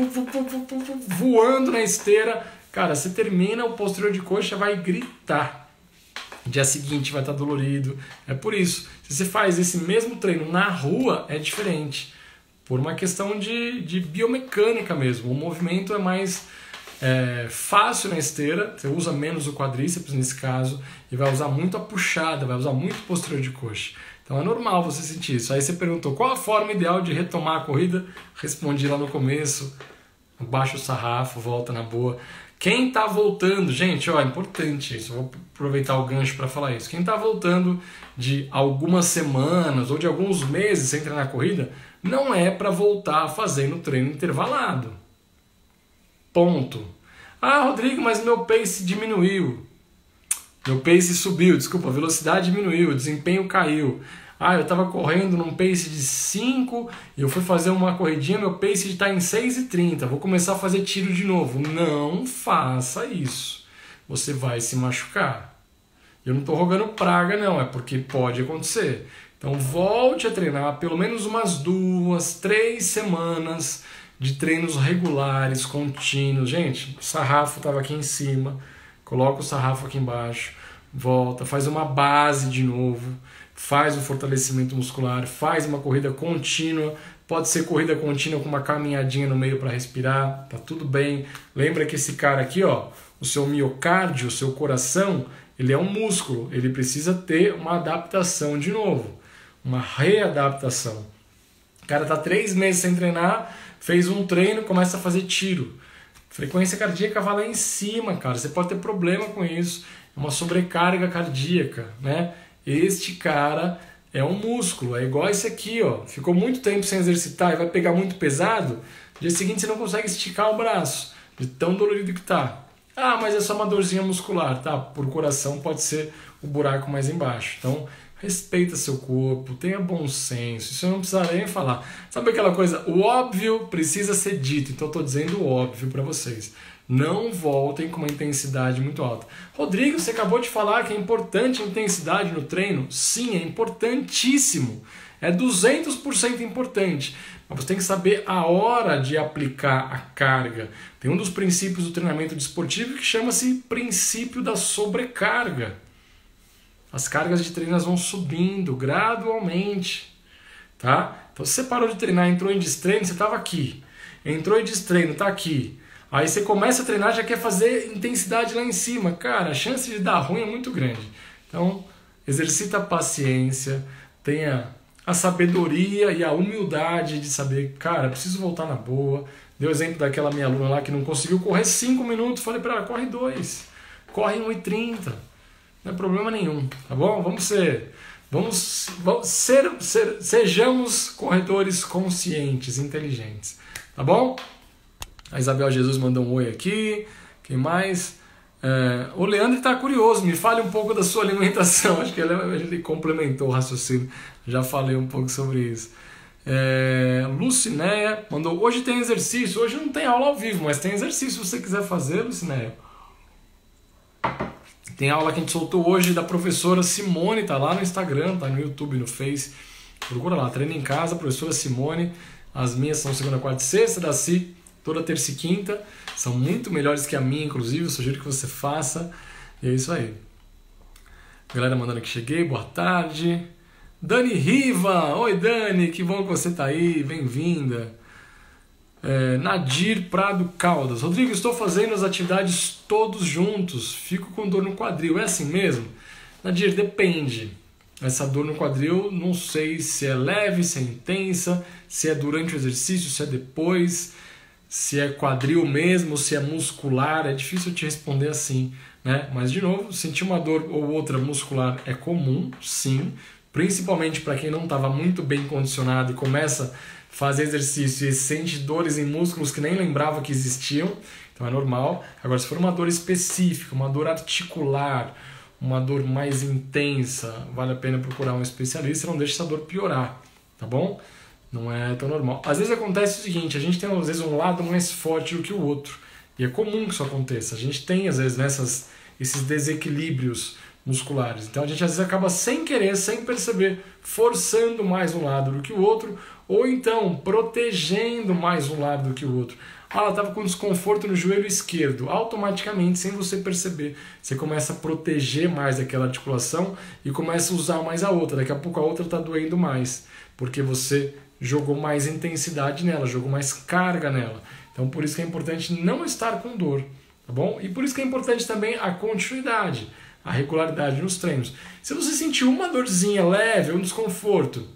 voando na esteira, cara, você termina, o posterior de coxa vai gritar, dia seguinte vai estar dolorido. É por isso, se você faz esse mesmo treino na rua, é diferente. Por uma questão de, de biomecânica mesmo. O movimento é mais é, fácil na esteira, você usa menos o quadríceps nesse caso, e vai usar muito a puxada, vai usar muito o posterior de coxa. Então é normal você sentir isso. Aí você perguntou qual a forma ideal de retomar a corrida? Respondi lá no começo, baixa o sarrafo, volta na boa. Quem está voltando, gente, ó, é importante isso, eu vou aproveitar o gancho para falar isso. Quem está voltando de algumas semanas ou de alguns meses sem treinar corrida, não é para voltar fazendo treino intervalado. Ponto. Ah, Rodrigo, mas meu pace diminuiu. Meu pace subiu, desculpa, a velocidade diminuiu, o desempenho caiu. Ah, eu estava correndo num pace de cinco e eu fui fazer uma corridinha, meu pace está em seis e trinta. Vou começar a fazer tiro de novo. Não faça isso. Você vai se machucar. Eu não estou rogando praga, não, é porque pode acontecer. Então volte a treinar pelo menos umas duas, três semanas de treinos regulares, contínuos. Gente, o sarrafo estava aqui em cima, coloca o sarrafo aqui embaixo, volta, faz uma base de novo, faz o fortalecimento muscular, faz uma corrida contínua, pode ser corrida contínua com uma caminhadinha no meio para respirar, tá tudo bem. Lembra que esse cara aqui, ó, o seu miocárdio, o seu coração, ele é um músculo, ele precisa ter uma adaptação de novo. Uma readaptação. O cara tá três meses sem treinar, fez um treino, começa a fazer tiro. Frequência cardíaca vai lá em cima, cara. Você pode ter problema com isso. É uma sobrecarga cardíaca, né? Este cara é um músculo, é igual esse aqui, ó. Ficou muito tempo sem exercitar e vai pegar muito pesado, no dia seguinte você não consegue esticar o braço, de tão dolorido que tá. Ah, mas é só uma dorzinha muscular, tá? Por coração pode ser o buraco mais embaixo. Então, respeita seu corpo, tenha bom senso, isso eu não precisa nem falar. Sabe aquela coisa, o óbvio precisa ser dito, então eu tô dizendo o óbvio para vocês. Não voltem com uma intensidade muito alta. Rodrigo, você acabou de falar que é importante a intensidade no treino? Sim, é importantíssimo. É duzentos por cento importante. Mas você tem que saber a hora de aplicar a carga. Tem um dos princípios do treinamento desportivo que chama-se princípio da sobrecarga. As cargas de treino vão subindo gradualmente. Tá? Então se você parou de treinar, entrou em destreino, você estava aqui. Entrou em destreino, está aqui. Aí você começa a treinar, já quer fazer intensidade lá em cima. Cara, a chance de dar ruim é muito grande. Então, exercita a paciência, tenha a sabedoria e a humildade de saber, cara, preciso voltar na boa. Deu o exemplo daquela minha aluna lá que não conseguiu correr cinco minutos. Falei para ela, corre dois. Corre um e trinta. Não é problema nenhum, tá bom? Vamos ser... Vamos, vamos ser, ser, sejamos corredores conscientes, inteligentes. Tá bom? A Isabel Jesus mandou um oi aqui. Quem mais? É, o Leandro está curioso. Me fale um pouco da sua alimentação. Acho que ele, ele complementou o raciocínio. Já falei um pouco sobre isso. É, Lucinéia mandou. Hoje tem exercício. Hoje não tem aula ao vivo, mas tem exercício se você quiser fazer, Lucinéia. Tem aula que a gente soltou hoje da professora Simone. Tá lá no Instagram, tá no YouTube, no Face. Procura lá. Treina em casa, professora Simone. As minhas são segunda, quarta e sexta. Da Si toda terça e quinta, são muito melhores que a minha, inclusive, eu sugiro que você faça, e é isso aí. Galera mandando que cheguei, boa tarde. Dani Riva, oi Dani, que bom que você tá aí, bem-vinda. É, Nadir Prado Caldas, Rodrigo, estou fazendo as atividades todos juntos, fico com dor no quadril, é assim mesmo? Nadir, depende. Essa dor no quadril, não sei se é leve, se é intensa, se é durante o exercício, se é depois... Se é quadril mesmo, se é muscular, é difícil te responder assim, né? Mas, de novo, sentir uma dor ou outra muscular é comum, sim, principalmente para quem não estava muito bem condicionado e começa a fazer exercício e sente dores em músculos que nem lembrava que existiam, então é normal. Agora, se for uma dor específica, uma dor articular, uma dor mais intensa, vale a pena procurar um especialista, não deixe essa dor piorar, tá bom? Não é tão normal. Às vezes acontece o seguinte, a gente tem às vezes um lado mais forte do que o outro. E é comum que isso aconteça. A gente tem às vezes nessas, esses desequilíbrios musculares. Então a gente às vezes acaba sem querer, sem perceber, forçando mais um lado do que o outro, ou então protegendo mais um lado do que o outro. Ah, ela estava com desconforto no joelho esquerdo. Automaticamente, sem você perceber, você começa a proteger mais aquela articulação e começa a usar mais a outra. Daqui a pouco a outra está doendo mais, porque você jogou mais intensidade nela, jogou mais carga nela. Então por isso que é importante não estar com dor, tá bom? E por isso que é importante também a continuidade, a regularidade nos treinos. Se você sentiu uma dorzinha leve, um desconforto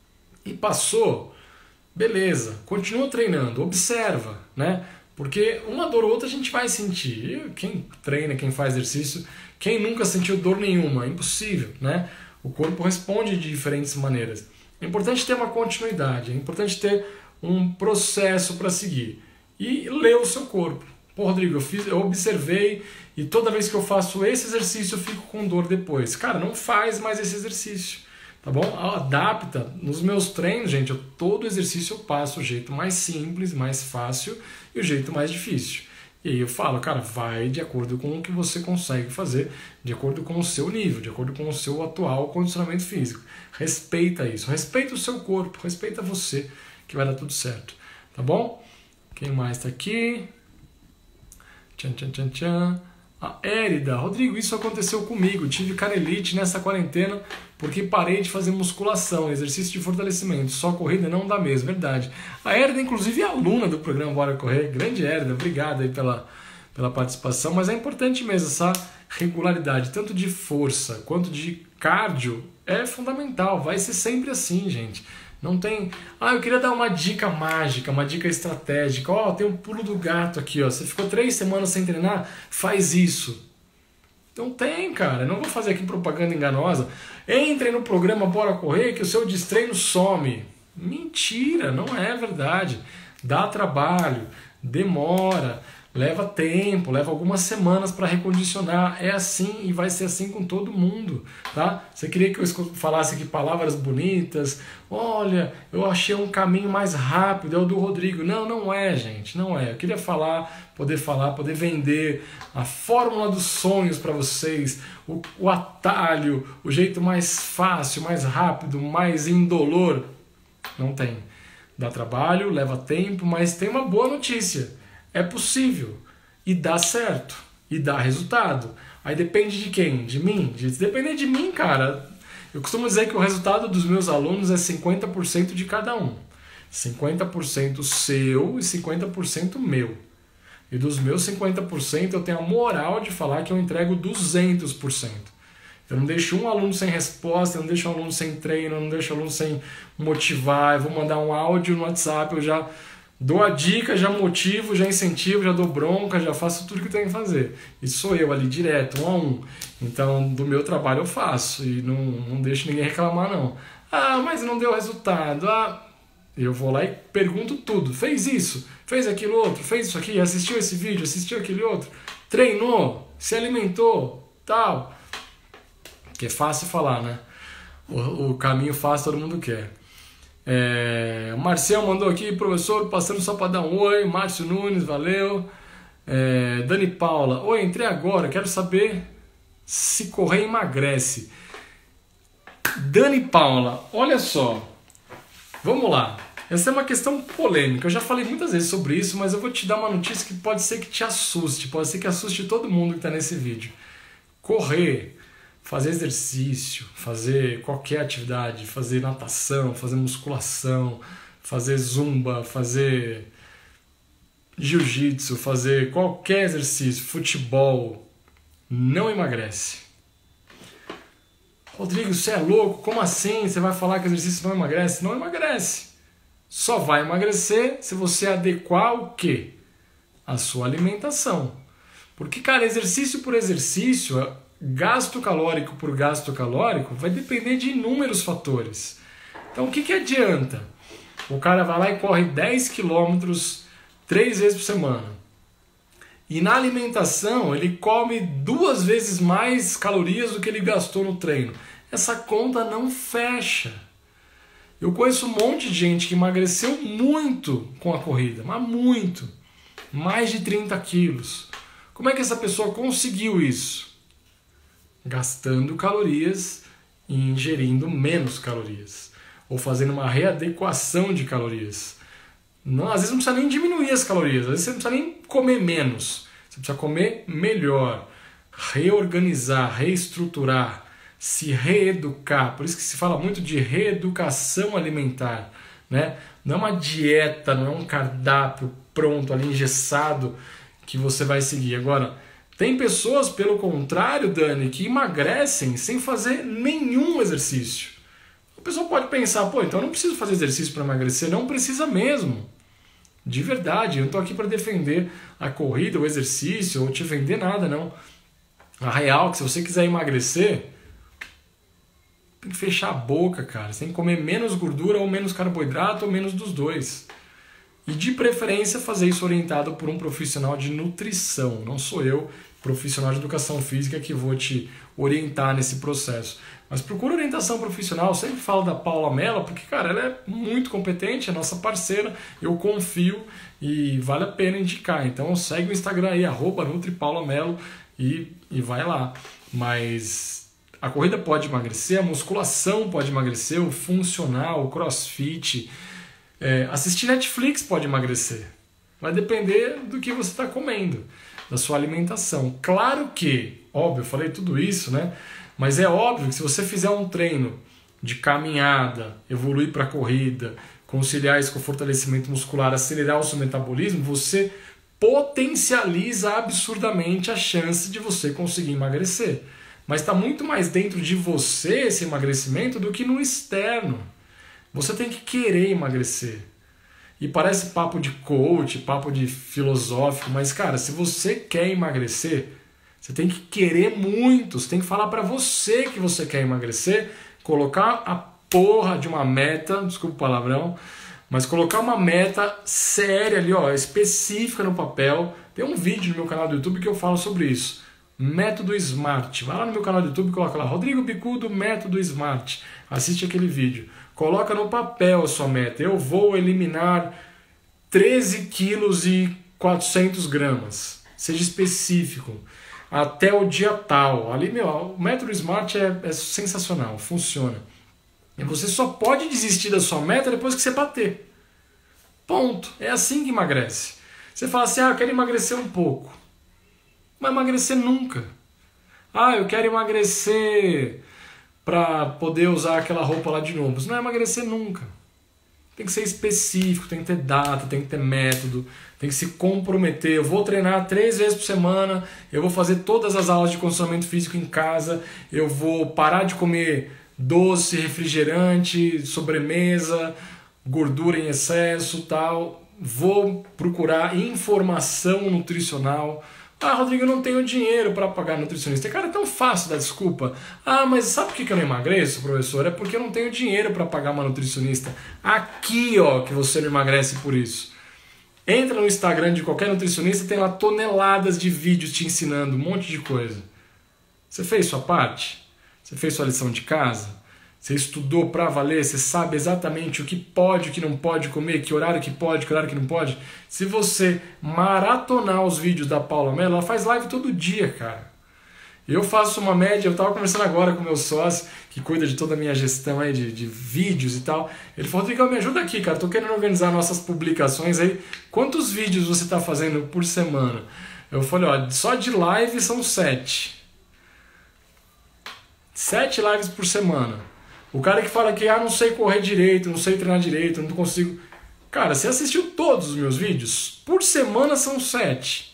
e passou, beleza, continua treinando, observa, né? Porque uma dor ou outra a gente vai sentir. Quem treina, quem faz exercício, quem nunca sentiu dor nenhuma? Impossível, né? O corpo responde de diferentes maneiras. É importante ter uma continuidade, é importante ter um processo para seguir e ler o seu corpo. Pô, Rodrigo, eu, fiz, eu observei e toda vez que eu faço esse exercício eu fico com dor depois. Cara, não faz mais esse exercício, tá bom? Adapta. Nos meus treinos, gente, eu, todo exercício eu passo o jeito mais simples, mais fácil e o jeito mais difícil. E aí eu falo, cara, vai de acordo com o que você consegue fazer, de acordo com o seu nível, de acordo com o seu atual condicionamento físico. Respeita isso, respeita o seu corpo, respeita você, que vai dar tudo certo, tá bom? Quem mais tá aqui? Tchan, tchan, tchan, tchan. A Érida, Rodrigo, isso aconteceu comigo, tive canelite nessa quarentena porque parei de fazer musculação, exercício de fortalecimento, só corrida não dá mesmo, verdade. A Érida, inclusive, é aluna do programa Bora Correr, grande Érida, obrigado aí pela, pela participação, mas é importante mesmo essa regularidade, tanto de força quanto de cardio, é fundamental, vai ser sempre assim, gente. Não tem... Ah, eu queria dar uma dica mágica, uma dica estratégica. Ó, oh, tem um pulo do gato aqui, ó. Você ficou três semanas sem treinar? Faz isso. Então tem, cara. Eu não vou fazer aqui propaganda enganosa. Entrem no programa Bora Correr que o seu destreino some. Mentira, não é verdade. Dá trabalho, demora, leva tempo, leva algumas semanas para recondicionar. É assim e vai ser assim com todo mundo, tá? Você queria que eu falasse aqui palavras bonitas? Olha, eu achei um caminho mais rápido, é o do Rodrigo. Não, não é, gente, não é. Eu queria falar, poder falar, poder vender a fórmula dos sonhos para vocês, o, o atalho, o jeito mais fácil, mais rápido, mais indolor. Não tem. Dá trabalho, leva tempo, mas tem uma boa notícia. É possível. E dá certo. E dá resultado. Aí depende de quem? De mim? De depender de mim, cara. Eu costumo dizer que o resultado dos meus alunos é cinquenta por cento de cada um. cinquenta por cento seu e cinquenta por cento meu. E dos meus cinquenta por cento eu tenho a moral de falar que eu entrego duzentos por cento. Eu não deixo um aluno sem resposta, eu não deixo um aluno sem treino, eu não deixo um aluno sem motivar. Eu vou mandar um áudio no WhatsApp, eu já dou a dica, já motivo, já incentivo, já dou bronca, já faço tudo que eu tenho que fazer. Isso sou eu ali direto, um a um. Então, do meu trabalho eu faço e não, não deixo ninguém reclamar, não. Ah, mas não deu resultado. Ah, eu vou lá e pergunto tudo. Fez isso? Fez aquilo outro? Fez isso aqui? Assistiu esse vídeo? Assistiu aquele outro? Treinou? Se alimentou? Tal. Que é fácil falar, né? O, o caminho fácil todo mundo quer. É, o Marcel mandou aqui, professor, passando só para dar um oi. Márcio Nunes, valeu. É, Dani Paula, oi, entrei agora, quero saber se correr emagrece. Dani Paula, olha só, vamos lá. Essa é uma questão polêmica, eu já falei muitas vezes sobre isso, mas eu vou te dar uma notícia que pode ser que te assuste, pode ser que assuste todo mundo que está nesse vídeo. Correr, fazer exercício, fazer qualquer atividade, fazer natação, fazer musculação, fazer zumba, fazer jiu-jitsu, fazer qualquer exercício, futebol, não emagrece. Rodrigo, você é louco? Como assim? Você vai falar que exercício não emagrece? Não emagrece. Só vai emagrecer se você adequar o quê? A sua alimentação. Porque, cara, exercício por exercício, gasto calórico por gasto calórico, vai depender de inúmeros fatores. Então, o que, que adianta? O cara vai lá e corre dez quilômetros três vezes por semana. E na alimentação, ele come duas vezes mais calorias do que ele gastou no treino. Essa conta não fecha. Eu conheço um monte de gente que emagreceu muito com a corrida, mas muito. Mais de trinta quilos. Como é que essa pessoa conseguiu isso? Gastando calorias e ingerindo menos calorias. Ou fazendo uma readequação de calorias. Não, às vezes não precisa nem diminuir as calorias, às vezes você não precisa nem comer menos. Você precisa comer melhor. Reorganizar, reestruturar, se reeducar. Por isso que se fala muito de reeducação alimentar, né? Não é uma dieta, não é um cardápio pronto ali, engessado, que você vai seguir. Agora, tem pessoas, pelo contrário, Dani, que emagrecem sem fazer nenhum exercício. A pessoa pode pensar, pô, então eu não preciso fazer exercício para emagrecer. Não precisa mesmo. De verdade, eu não estou aqui para defender a corrida, o exercício, ou te vender nada, não. A real é que se você quiser emagrecer, tem que fechar a boca, cara. Você tem que comer menos gordura, ou menos carboidrato, ou menos dos dois. E de preferência fazer isso orientado por um profissional de nutrição. Não sou eu, profissional de educação física, que vou te orientar nesse processo. Mas procura orientação profissional. Eu sempre falo da Paula Mello, porque, cara, ela é muito competente, é nossa parceira, eu confio e vale a pena indicar. Então segue o Instagram aí, arroba NutriPaulaMello, e, e vai lá. Mas a corrida pode emagrecer, a musculação pode emagrecer, o funcional, o crossfit, é, assistir Netflix pode emagrecer. Vai depender do que você está comendo, da sua alimentação. Claro que, óbvio, eu falei tudo isso, né? Mas é óbvio que se você fizer um treino de caminhada, evoluir para a corrida, conciliar isso com o fortalecimento muscular, acelerar o seu metabolismo, você potencializa absurdamente a chance de você conseguir emagrecer. Mas está muito mais dentro de você esse emagrecimento do que no externo. Você tem que querer emagrecer. E parece papo de coach, papo de filosófico, mas, cara, se você quer emagrecer, Você tem que querer muito, você tem que falar para você que você quer emagrecer, colocar a porra de uma meta, desculpa o palavrão, mas colocar uma meta séria ali, ó, específica no papel. Tem um vídeo no meu canal do YouTube que eu falo sobre isso. Método SMART. Vai lá no meu canal do YouTube e coloca lá, Rodrigo Bicudo, Método SMART. Assiste aquele vídeo. Coloca no papel a sua meta. Eu vou eliminar treze quilos e quatrocentos gramas. Seja específico. Até o dia tal. Ali, meu, o método SMART é, é sensacional. Funciona. E você só pode desistir da sua meta depois que você bater. Ponto. É assim que emagrece. Você fala assim, ah, eu quero emagrecer um pouco. Não vai emagrecer nunca. Ah, eu quero emagrecer para poder usar aquela roupa lá de novo. Isso não vai emagrecer nunca. Tem que ser específico, tem que ter data, tem que ter método, tem que se comprometer. Eu vou treinar três vezes por semana, eu vou fazer todas as aulas de condicionamento físico em casa, eu vou parar de comer doce, refrigerante, sobremesa, gordura em excesso, tal. Vou procurar informação nutricional. Ah, Rodrigo, eu não tenho dinheiro para pagar nutricionista. Cara, é tão fácil dar desculpa. Ah, mas sabe por que eu não emagreço, professor? É porque eu não tenho dinheiro para pagar uma nutricionista. Aqui, ó, que você não emagrece por isso. Entra no Instagram de qualquer nutricionista, tem lá toneladas de vídeos te ensinando um monte de coisa. Você fez sua parte? Você fez sua lição de casa? Você estudou para valer? Você sabe exatamente o que pode, o que não pode comer, que horário que pode, que horário que não pode? Se você maratonar os vídeos da Paula Mello, ela faz live todo dia, cara. Eu faço uma média, eu estava conversando agora com o meu sócio, que cuida de toda a minha gestão aí de, de vídeos e tal. Ele falou, Rodrigo, me ajuda aqui, cara, tô querendo organizar nossas publicações aí. Quantos vídeos você está fazendo por semana? Eu falei, ó, só de live são sete. Sete lives por semana. O cara que fala que ah, não sei correr direito, não sei treinar direito, não consigo... Cara, você assistiu todos os meus vídeos? Por semana são sete.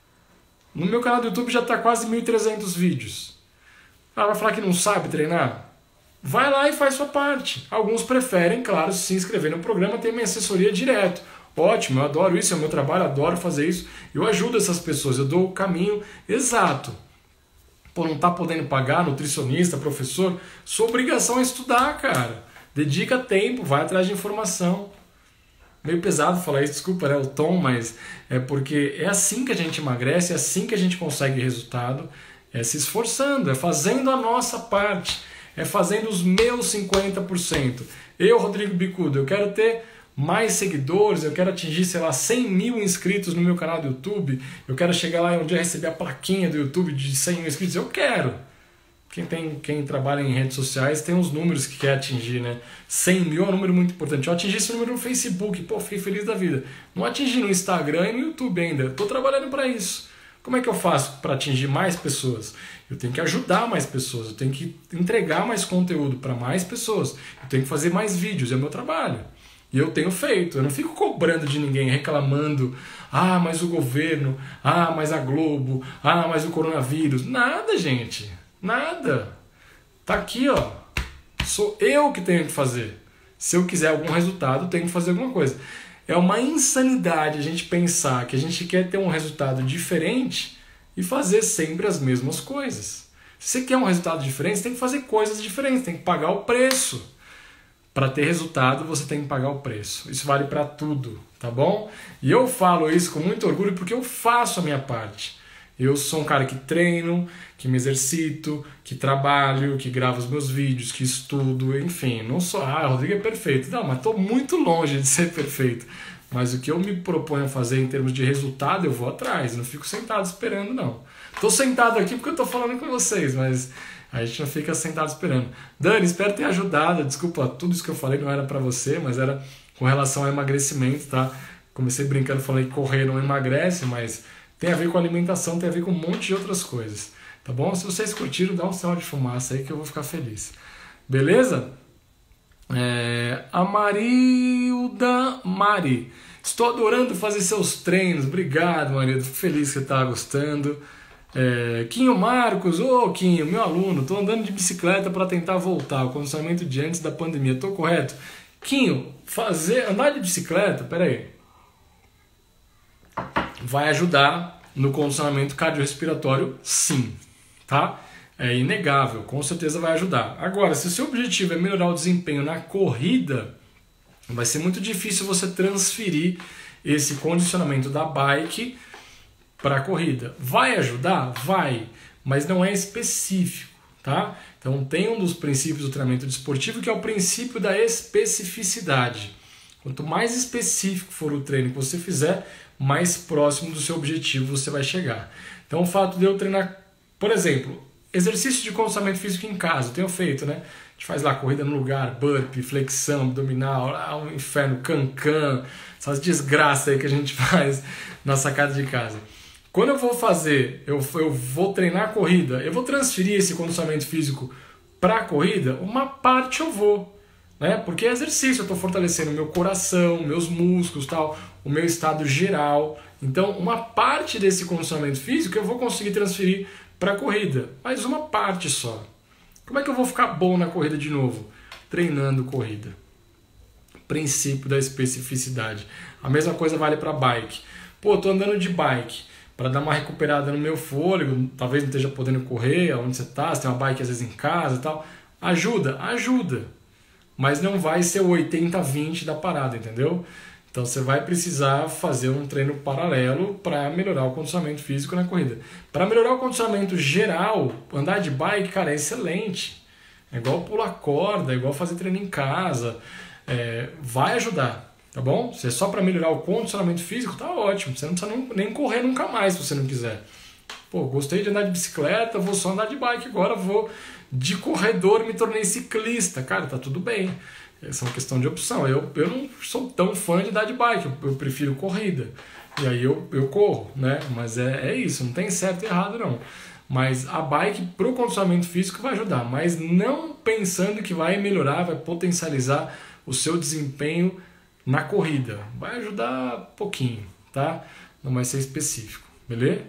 No meu canal do YouTube já está quase mil e trezentos vídeos. Ah, vai falar que não sabe treinar? Vai lá e faz sua parte. Alguns preferem, claro, se inscrever no programa, ter minha assessoria direto. Ótimo, eu adoro isso, é o meu trabalho, adoro fazer isso. Eu ajudo essas pessoas, eu dou o caminho exato. Pô, não tá podendo pagar nutricionista, professor, sua obrigação é estudar, cara. Dedica tempo, vai atrás de informação. Meio pesado falar isso, desculpa, né, o tom, mas é porque é assim que a gente emagrece, é assim que a gente consegue resultado, é se esforçando, é fazendo a nossa parte, é fazendo os meus cinquenta por cento. Eu, Rodrigo Bicudo, eu quero ter mais seguidores, eu quero atingir, sei lá, cem mil inscritos no meu canal do YouTube, eu quero chegar lá e um dia receber a plaquinha do YouTube de cem mil inscritos, eu quero. Quem, tem, quem trabalha em redes sociais tem uns números que quer atingir, né? cem mil é um número muito importante. Eu atingi esse número no Facebook, pô, fiquei feliz da vida. Não atingi no Instagram e no YouTube ainda, estou trabalhando para isso. Como é que eu faço para atingir mais pessoas? Eu tenho que ajudar mais pessoas, eu tenho que entregar mais conteúdo para mais pessoas, eu tenho que fazer mais vídeos, é o meu trabalho. E eu tenho feito, eu não fico cobrando de ninguém, reclamando, ah, mas o governo, ah, mas a Globo, ah, mas o coronavírus. Nada, gente, nada. Tá aqui, ó. Sou eu que tenho que fazer. Se eu quiser algum resultado, eu tenho que fazer alguma coisa. É uma insanidade a gente pensar que a gente quer ter um resultado diferente e fazer sempre as mesmas coisas. Se você quer um resultado diferente, você tem que fazer coisas diferentes, tem que pagar o preço. Para ter resultado, você tem que pagar o preço. Isso vale para tudo, tá bom? E eu falo isso com muito orgulho porque eu faço a minha parte. Eu sou um cara que treino, que me exercito, que trabalho, que gravo os meus vídeos, que estudo, enfim. Não sou, ah, o Rodrigo é perfeito. Não, mas estou muito longe de ser perfeito. Mas o que eu me proponho a fazer em termos de resultado, eu vou atrás. Eu não fico sentado esperando, não. Estou sentado aqui porque eu estou falando com vocês, mas... a gente não fica sentado esperando. Dani, espero ter ajudado. Desculpa, tudo isso que eu falei não era para você, mas era com relação ao emagrecimento, tá? Comecei brincando, falei que correr não emagrece, mas tem a ver com alimentação, tem a ver com um monte de outras coisas. Tá bom? Se vocês curtiram, dá um sinal de fumaça aí que eu vou ficar feliz. Beleza? É... A Marilda Mari. Estou adorando fazer seus treinos. Obrigado, Marilda. Fico feliz que você está gostando. É, Quinho Marcos, ô oh, Quinho, meu aluno, estou andando de bicicleta para tentar voltar, o condicionamento de antes da pandemia, estou correto? Quinho, fazer, andar de bicicleta, peraí, vai ajudar no condicionamento cardiorrespiratório, sim, tá? É inegável, com certeza vai ajudar. Agora, se o seu objetivo é melhorar o desempenho na corrida, vai ser muito difícil você transferir esse condicionamento da bike para a corrida. Vai ajudar? Vai, mas não é específico, tá? Então tem um dos princípios do treinamento desportivo que é o princípio da especificidade. Quanto mais específico for o treino que você fizer, mais próximo do seu objetivo você vai chegar. Então o fato de eu treinar, por exemplo, exercício de condicionamento físico em casa, eu tenho feito, né? A gente faz lá corrida no lugar, burpee, flexão, abdominal, lá um inferno, cancan, essas desgraças aí que a gente faz na sacada de casa. Quando eu vou fazer, eu, eu vou treinar a corrida, eu vou transferir esse condicionamento físico para a corrida, uma parte eu vou, né? Porque é exercício, eu estou fortalecendo o meu coração, meus músculos, tal, o meu estado geral. Então, uma parte desse condicionamento físico eu vou conseguir transferir para a corrida, mas uma parte só. Como é que eu vou ficar bom na corrida de novo? Treinando corrida. Princípio da especificidade. A mesma coisa vale para bike. Pô, tô andando de bike para dar uma recuperada no meu fôlego, talvez não esteja podendo correr, onde você está, você tem uma bike às vezes em casa e tal. Ajuda, ajuda. Mas não vai ser o oitenta vinte da parada, entendeu? Então você vai precisar fazer um treino paralelo para melhorar o condicionamento físico na corrida. Para melhorar o condicionamento geral, andar de bike, cara, é excelente. É igual pular corda, é igual fazer treino em casa. É, vai ajudar, tá bom? Se é só para melhorar o condicionamento físico, tá ótimo. Você não precisa nem correr nunca mais se você não quiser. Pô, gostei de andar de bicicleta, vou só andar de bike agora, vou de corredor, me tornei ciclista. Cara, tá tudo bem. Essa é uma questão de opção. Eu, eu não sou tão fã de andar de bike, eu, eu prefiro corrida. E aí eu, eu corro, né? Mas é, é isso, não tem certo e errado não. Mas a bike para o condicionamento físico vai ajudar, mas não pensando que vai melhorar, vai potencializar o seu desempenho na corrida. Vai ajudar pouquinho, tá? Não vai ser específico, beleza?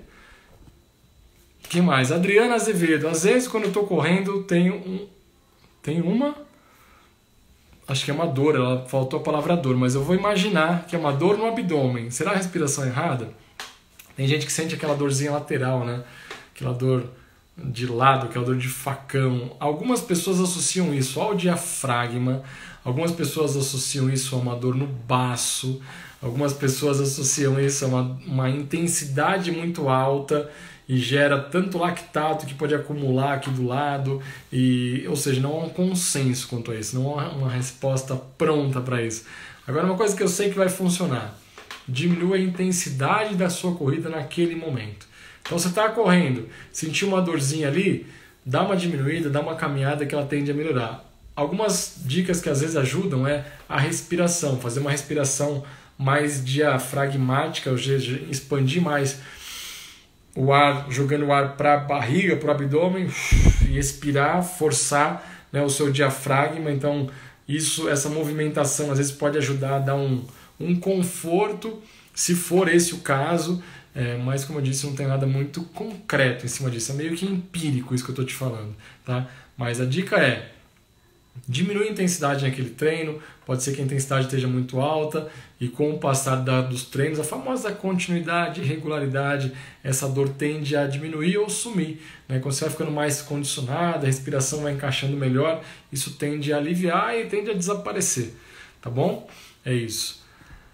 O que mais? Adriana Azevedo. Às vezes quando eu estou correndo tenho, um, tenho uma... Acho que é uma dor, ela faltou a palavra dor, mas eu vou imaginar que é uma dor no abdômen. Será a respiração errada? Tem gente que sente aquela dorzinha lateral, né? Aquela dor de lado, aquela dor de facão. Algumas pessoas associam isso ao diafragma, algumas pessoas associam isso a uma dor no baço, algumas pessoas associam isso a uma, uma intensidade muito alta e gera tanto lactato que pode acumular aqui do lado, e, ou seja, não há um consenso quanto a isso, não há uma resposta pronta para isso. Agora, uma coisa que eu sei que vai funcionar: diminua a intensidade da sua corrida naquele momento. Então você está correndo, sentiu uma dorzinha ali, dá uma diminuída, dá uma caminhada que ela tende a melhorar. Algumas dicas que às vezes ajudam é a respiração, fazer uma respiração mais diafragmática, ou seja, expandir mais o ar, jogando o ar para a barriga, para o abdômen, e expirar, forçar, né, o seu diafragma. Então isso, essa movimentação às vezes pode ajudar a dar um, um conforto, se for esse o caso, é, mas como eu disse, não tem nada muito concreto em cima disso, é meio que empírico isso que eu estou te falando, tá? Mas a dica é: diminui a intensidade naquele treino, pode ser que a intensidade esteja muito alta, e com o passar da, dos treinos, a famosa continuidade, regularidade, essa dor tende a diminuir ou sumir, né? Quando você vai ficando mais condicionado, a respiração vai encaixando melhor, isso tende a aliviar e tende a desaparecer, tá bom? É isso.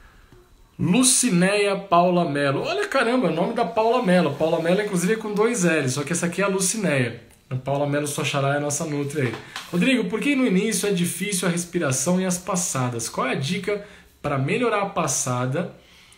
Lucinéia Paula Mello. Olha, caramba, o nome da Paula Mello. Paula Mello, inclusive, é com dois L's, só que essa aqui é a Lucinéia. A Paula Mello Sochará é a nossa nutri aí. Rodrigo, por que no início é difícil a respiração e as passadas? Qual é a dica para melhorar a passada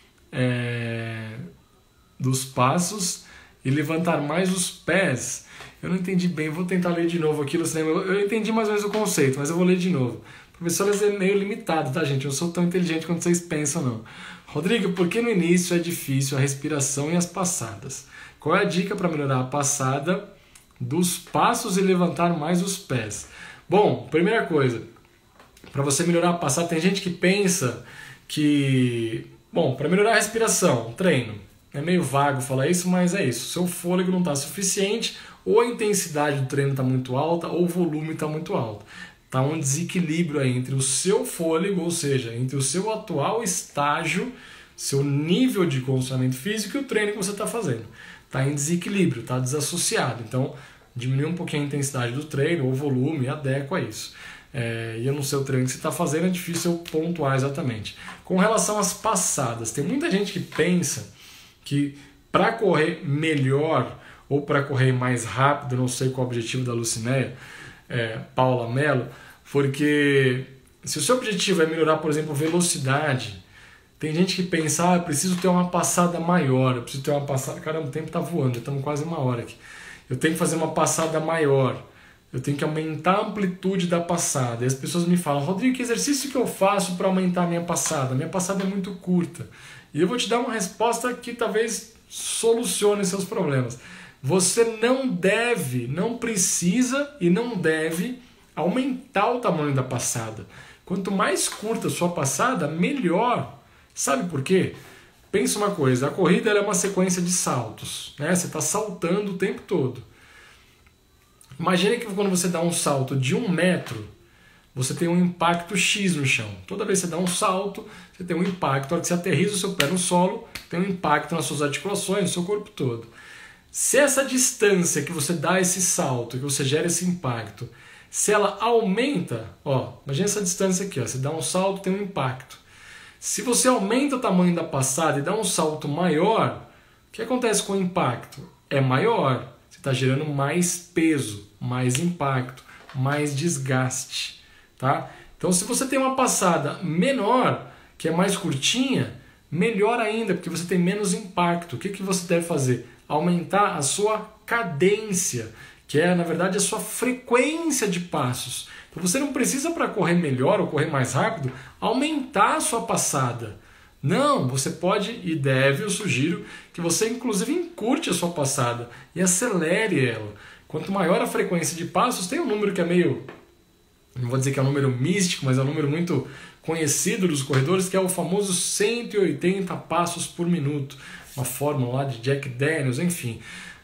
é, dos passos e levantar mais os pés? Eu não entendi bem, vou tentar ler de novo aqui, Lucinéia. Eu entendi mais ou menos o conceito, mas eu vou ler de novo. O professor é meio limitado, tá, gente? Eu não sou tão inteligente quanto vocês pensam, não. Rodrigo, por que no início é difícil a respiração e as passadas? Qual é a dica para melhorar a passada dos passos e levantar mais os pés? Bom, primeira coisa, para você melhorar a passada, tem gente que pensa que, bom, para melhorar a respiração, treino. É meio vago falar isso, mas é isso. Seu fôlego não está suficiente, ou a intensidade do treino está muito alta, ou o volume está muito alto. Está um desequilíbrio aí entre o seu fôlego, ou seja, entre o seu atual estágio, seu nível de condicionamento físico e o treino que você está fazendo. Está em desequilíbrio, está desassociado. Então, diminui um pouquinho a intensidade do treino ou o volume, adequa a isso. É, e eu não sei o treino que você está fazendo, é difícil eu pontuar exatamente. Com relação às passadas, tem muita gente que pensa que para correr melhor ou para correr mais rápido, não sei qual é o objetivo da Lucinéia, é, Paula Mello, porque se o seu objetivo é melhorar, por exemplo, velocidade, tem gente que pensa, ah, eu preciso ter uma passada maior, eu preciso ter uma passada... Caramba, o tempo está voando, já estamos quase uma hora aqui. Eu tenho que fazer uma passada maior, eu tenho que aumentar a amplitude da passada. E as pessoas me falam, Rodrigo, que exercício que eu faço para aumentar a minha passada? Minha passada é muito curta. E eu vou te dar uma resposta que talvez solucione seus problemas. Você não deve, não precisa e não deve aumentar o tamanho da passada. Quanto mais curta a sua passada, melhor. Sabe por quê? Pensa uma coisa, a corrida é uma sequência de saltos, né? Você está saltando o tempo todo. Imagine que quando você dá um salto de um metro, você tem um impacto X no chão. Toda vez que você dá um salto, você tem um impacto. Na hora que você aterriza o seu pé no solo, tem um impacto nas suas articulações, no seu corpo todo. Se essa distância que você dá esse salto, que você gera esse impacto, se ela aumenta, ó, imagina essa distância aqui, ó, você dá um salto, tem um impacto. Se você aumenta o tamanho da passada e dá um salto maior, o que acontece com o impacto? É maior, você está gerando mais peso, mais impacto, mais desgaste. Tá? Então, se você tem uma passada menor, que é mais curtinha, melhor ainda, porque você tem menos impacto. O que, que você deve fazer? Aumentar a sua cadência, que é, na verdade, a sua frequência de passos. Então, você não precisa, para correr melhor ou correr mais rápido, aumentar a sua passada. Não, você pode e deve, eu sugiro, que você, inclusive, encurte a sua passada e acelere ela. Quanto maior a frequência de passos, tem um número que é meio... não vou dizer que é um número místico, mas é um número muito conhecido dos corredores, que é o famoso cento e oitenta passos por minuto. Uma fórmula lá de Jack Daniels, enfim.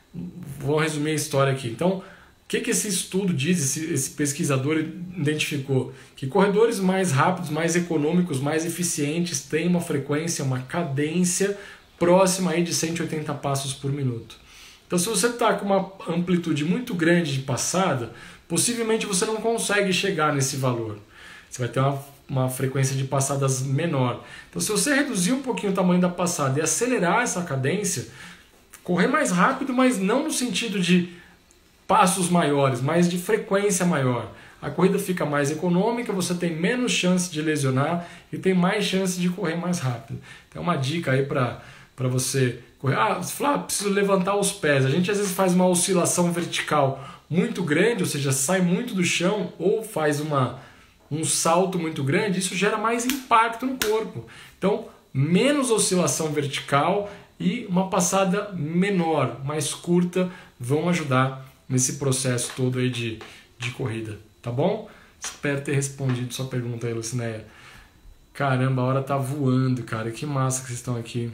Vou resumir a história aqui. Então, o que, que esse estudo diz, esse, esse pesquisador identificou? Que corredores mais rápidos, mais econômicos, mais eficientes têm uma frequência, uma cadência próxima aí de cento e oitenta passos por minuto. Então, se você está com uma amplitude muito grande de passada, possivelmente você não consegue chegar nesse valor. Você vai ter uma, uma frequência de passadas menor. Então, se você reduzir um pouquinho o tamanho da passada e acelerar essa cadência, correr mais rápido, mas não no sentido de passos maiores, mas de frequência maior. A corrida fica mais econômica, você tem menos chance de lesionar e tem mais chance de correr mais rápido. Então, uma dica aí para para você correr. Ah, Flávio, preciso levantar os pés. A gente às vezes faz uma oscilação vertical muito grande, ou seja, sai muito do chão ou faz uma, um salto muito grande, isso gera mais impacto no corpo. Então, menos oscilação vertical e uma passada menor, mais curta, vão ajudar nesse processo todo aí de, de corrida, tá bom? Espero ter respondido sua pergunta aí, Lucinéia. Caramba, a hora tá voando, cara, que massa que vocês estão aqui.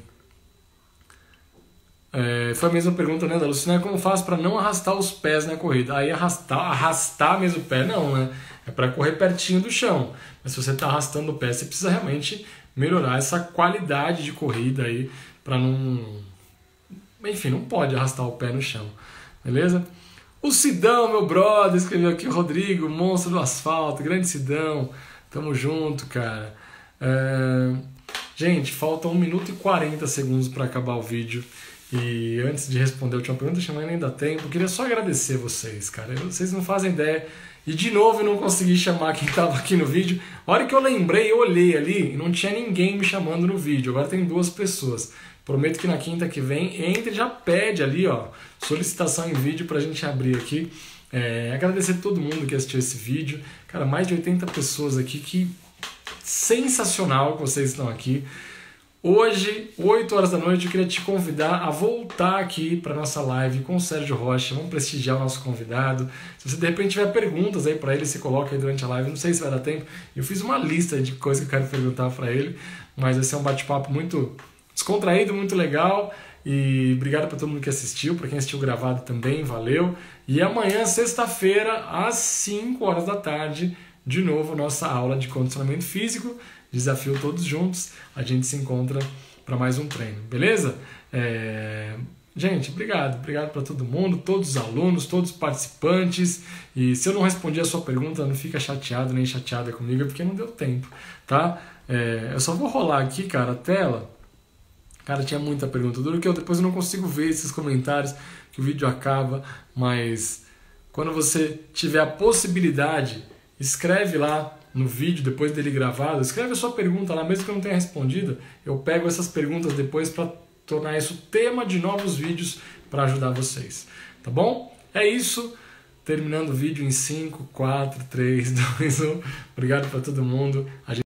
É, foi a mesma pergunta, né, da Lucinéia, como faço para não arrastar os pés na corrida? Aí arrastar, arrastar mesmo o pé, não, né? É para correr pertinho do chão. Mas se você está arrastando o pé, você precisa realmente melhorar essa qualidade de corrida aí, para não... Enfim, não pode arrastar o pé no chão, beleza? O Sidão, meu brother, escreveu aqui, Rodrigo, monstro do asfalto, grande Sidão, tamo junto, cara. É... Gente, falta um minuto e quarenta segundos para acabar o vídeo. E antes de responder a última pergunta, chamando ainda tempo, eu queria só agradecer vocês, cara. Vocês não fazem ideia. E de novo eu não consegui chamar quem estava aqui no vídeo. A hora que eu lembrei, eu olhei ali e não tinha ninguém me chamando no vídeo. Agora tem duas pessoas. Prometo que na quinta que vem, entre e já pede ali, ó, solicitação em vídeo pra gente abrir aqui. É, agradecer a todo mundo que assistiu esse vídeo. Cara, mais de oitenta pessoas aqui, que sensacional que vocês estão aqui. Hoje, oito horas da noite, eu queria te convidar a voltar aqui para nossa live com o Sérgio Rocha. Vamos prestigiar o nosso convidado. Se você de repente tiver perguntas aí para ele, você coloca aí durante a live. Não sei se vai dar tempo. Eu fiz uma lista de coisas que eu quero perguntar para ele, mas vai ser um bate-papo muito descontraído, muito legal. E obrigado para todo mundo que assistiu, para quem assistiu gravado também, valeu. E amanhã, sexta-feira, às cinco horas da tarde, de novo, nossa aula de condicionamento físico. Desafio todos juntos. A gente se encontra para mais um treino, beleza? É... Gente, obrigado, obrigado para todo mundo, todos os alunos, todos os participantes. E se eu não respondi a sua pergunta, não fica chateado nem chateada comigo, porque não deu tempo, tá? É... Eu só vou rolar aqui, cara, a tela. Cara, tinha muita pergunta, duro que eu depois eu não consigo ver esses comentários, que o vídeo acaba, mas quando você tiver a possibilidade, escreve lá no vídeo, depois dele gravado, escreve a sua pergunta lá, mesmo que eu não tenha respondido, eu pego essas perguntas depois para tornar isso tema de novos vídeos para ajudar vocês, tá bom? É isso, terminando o vídeo em cinco, quatro, três, dois, um, obrigado para todo mundo. A gente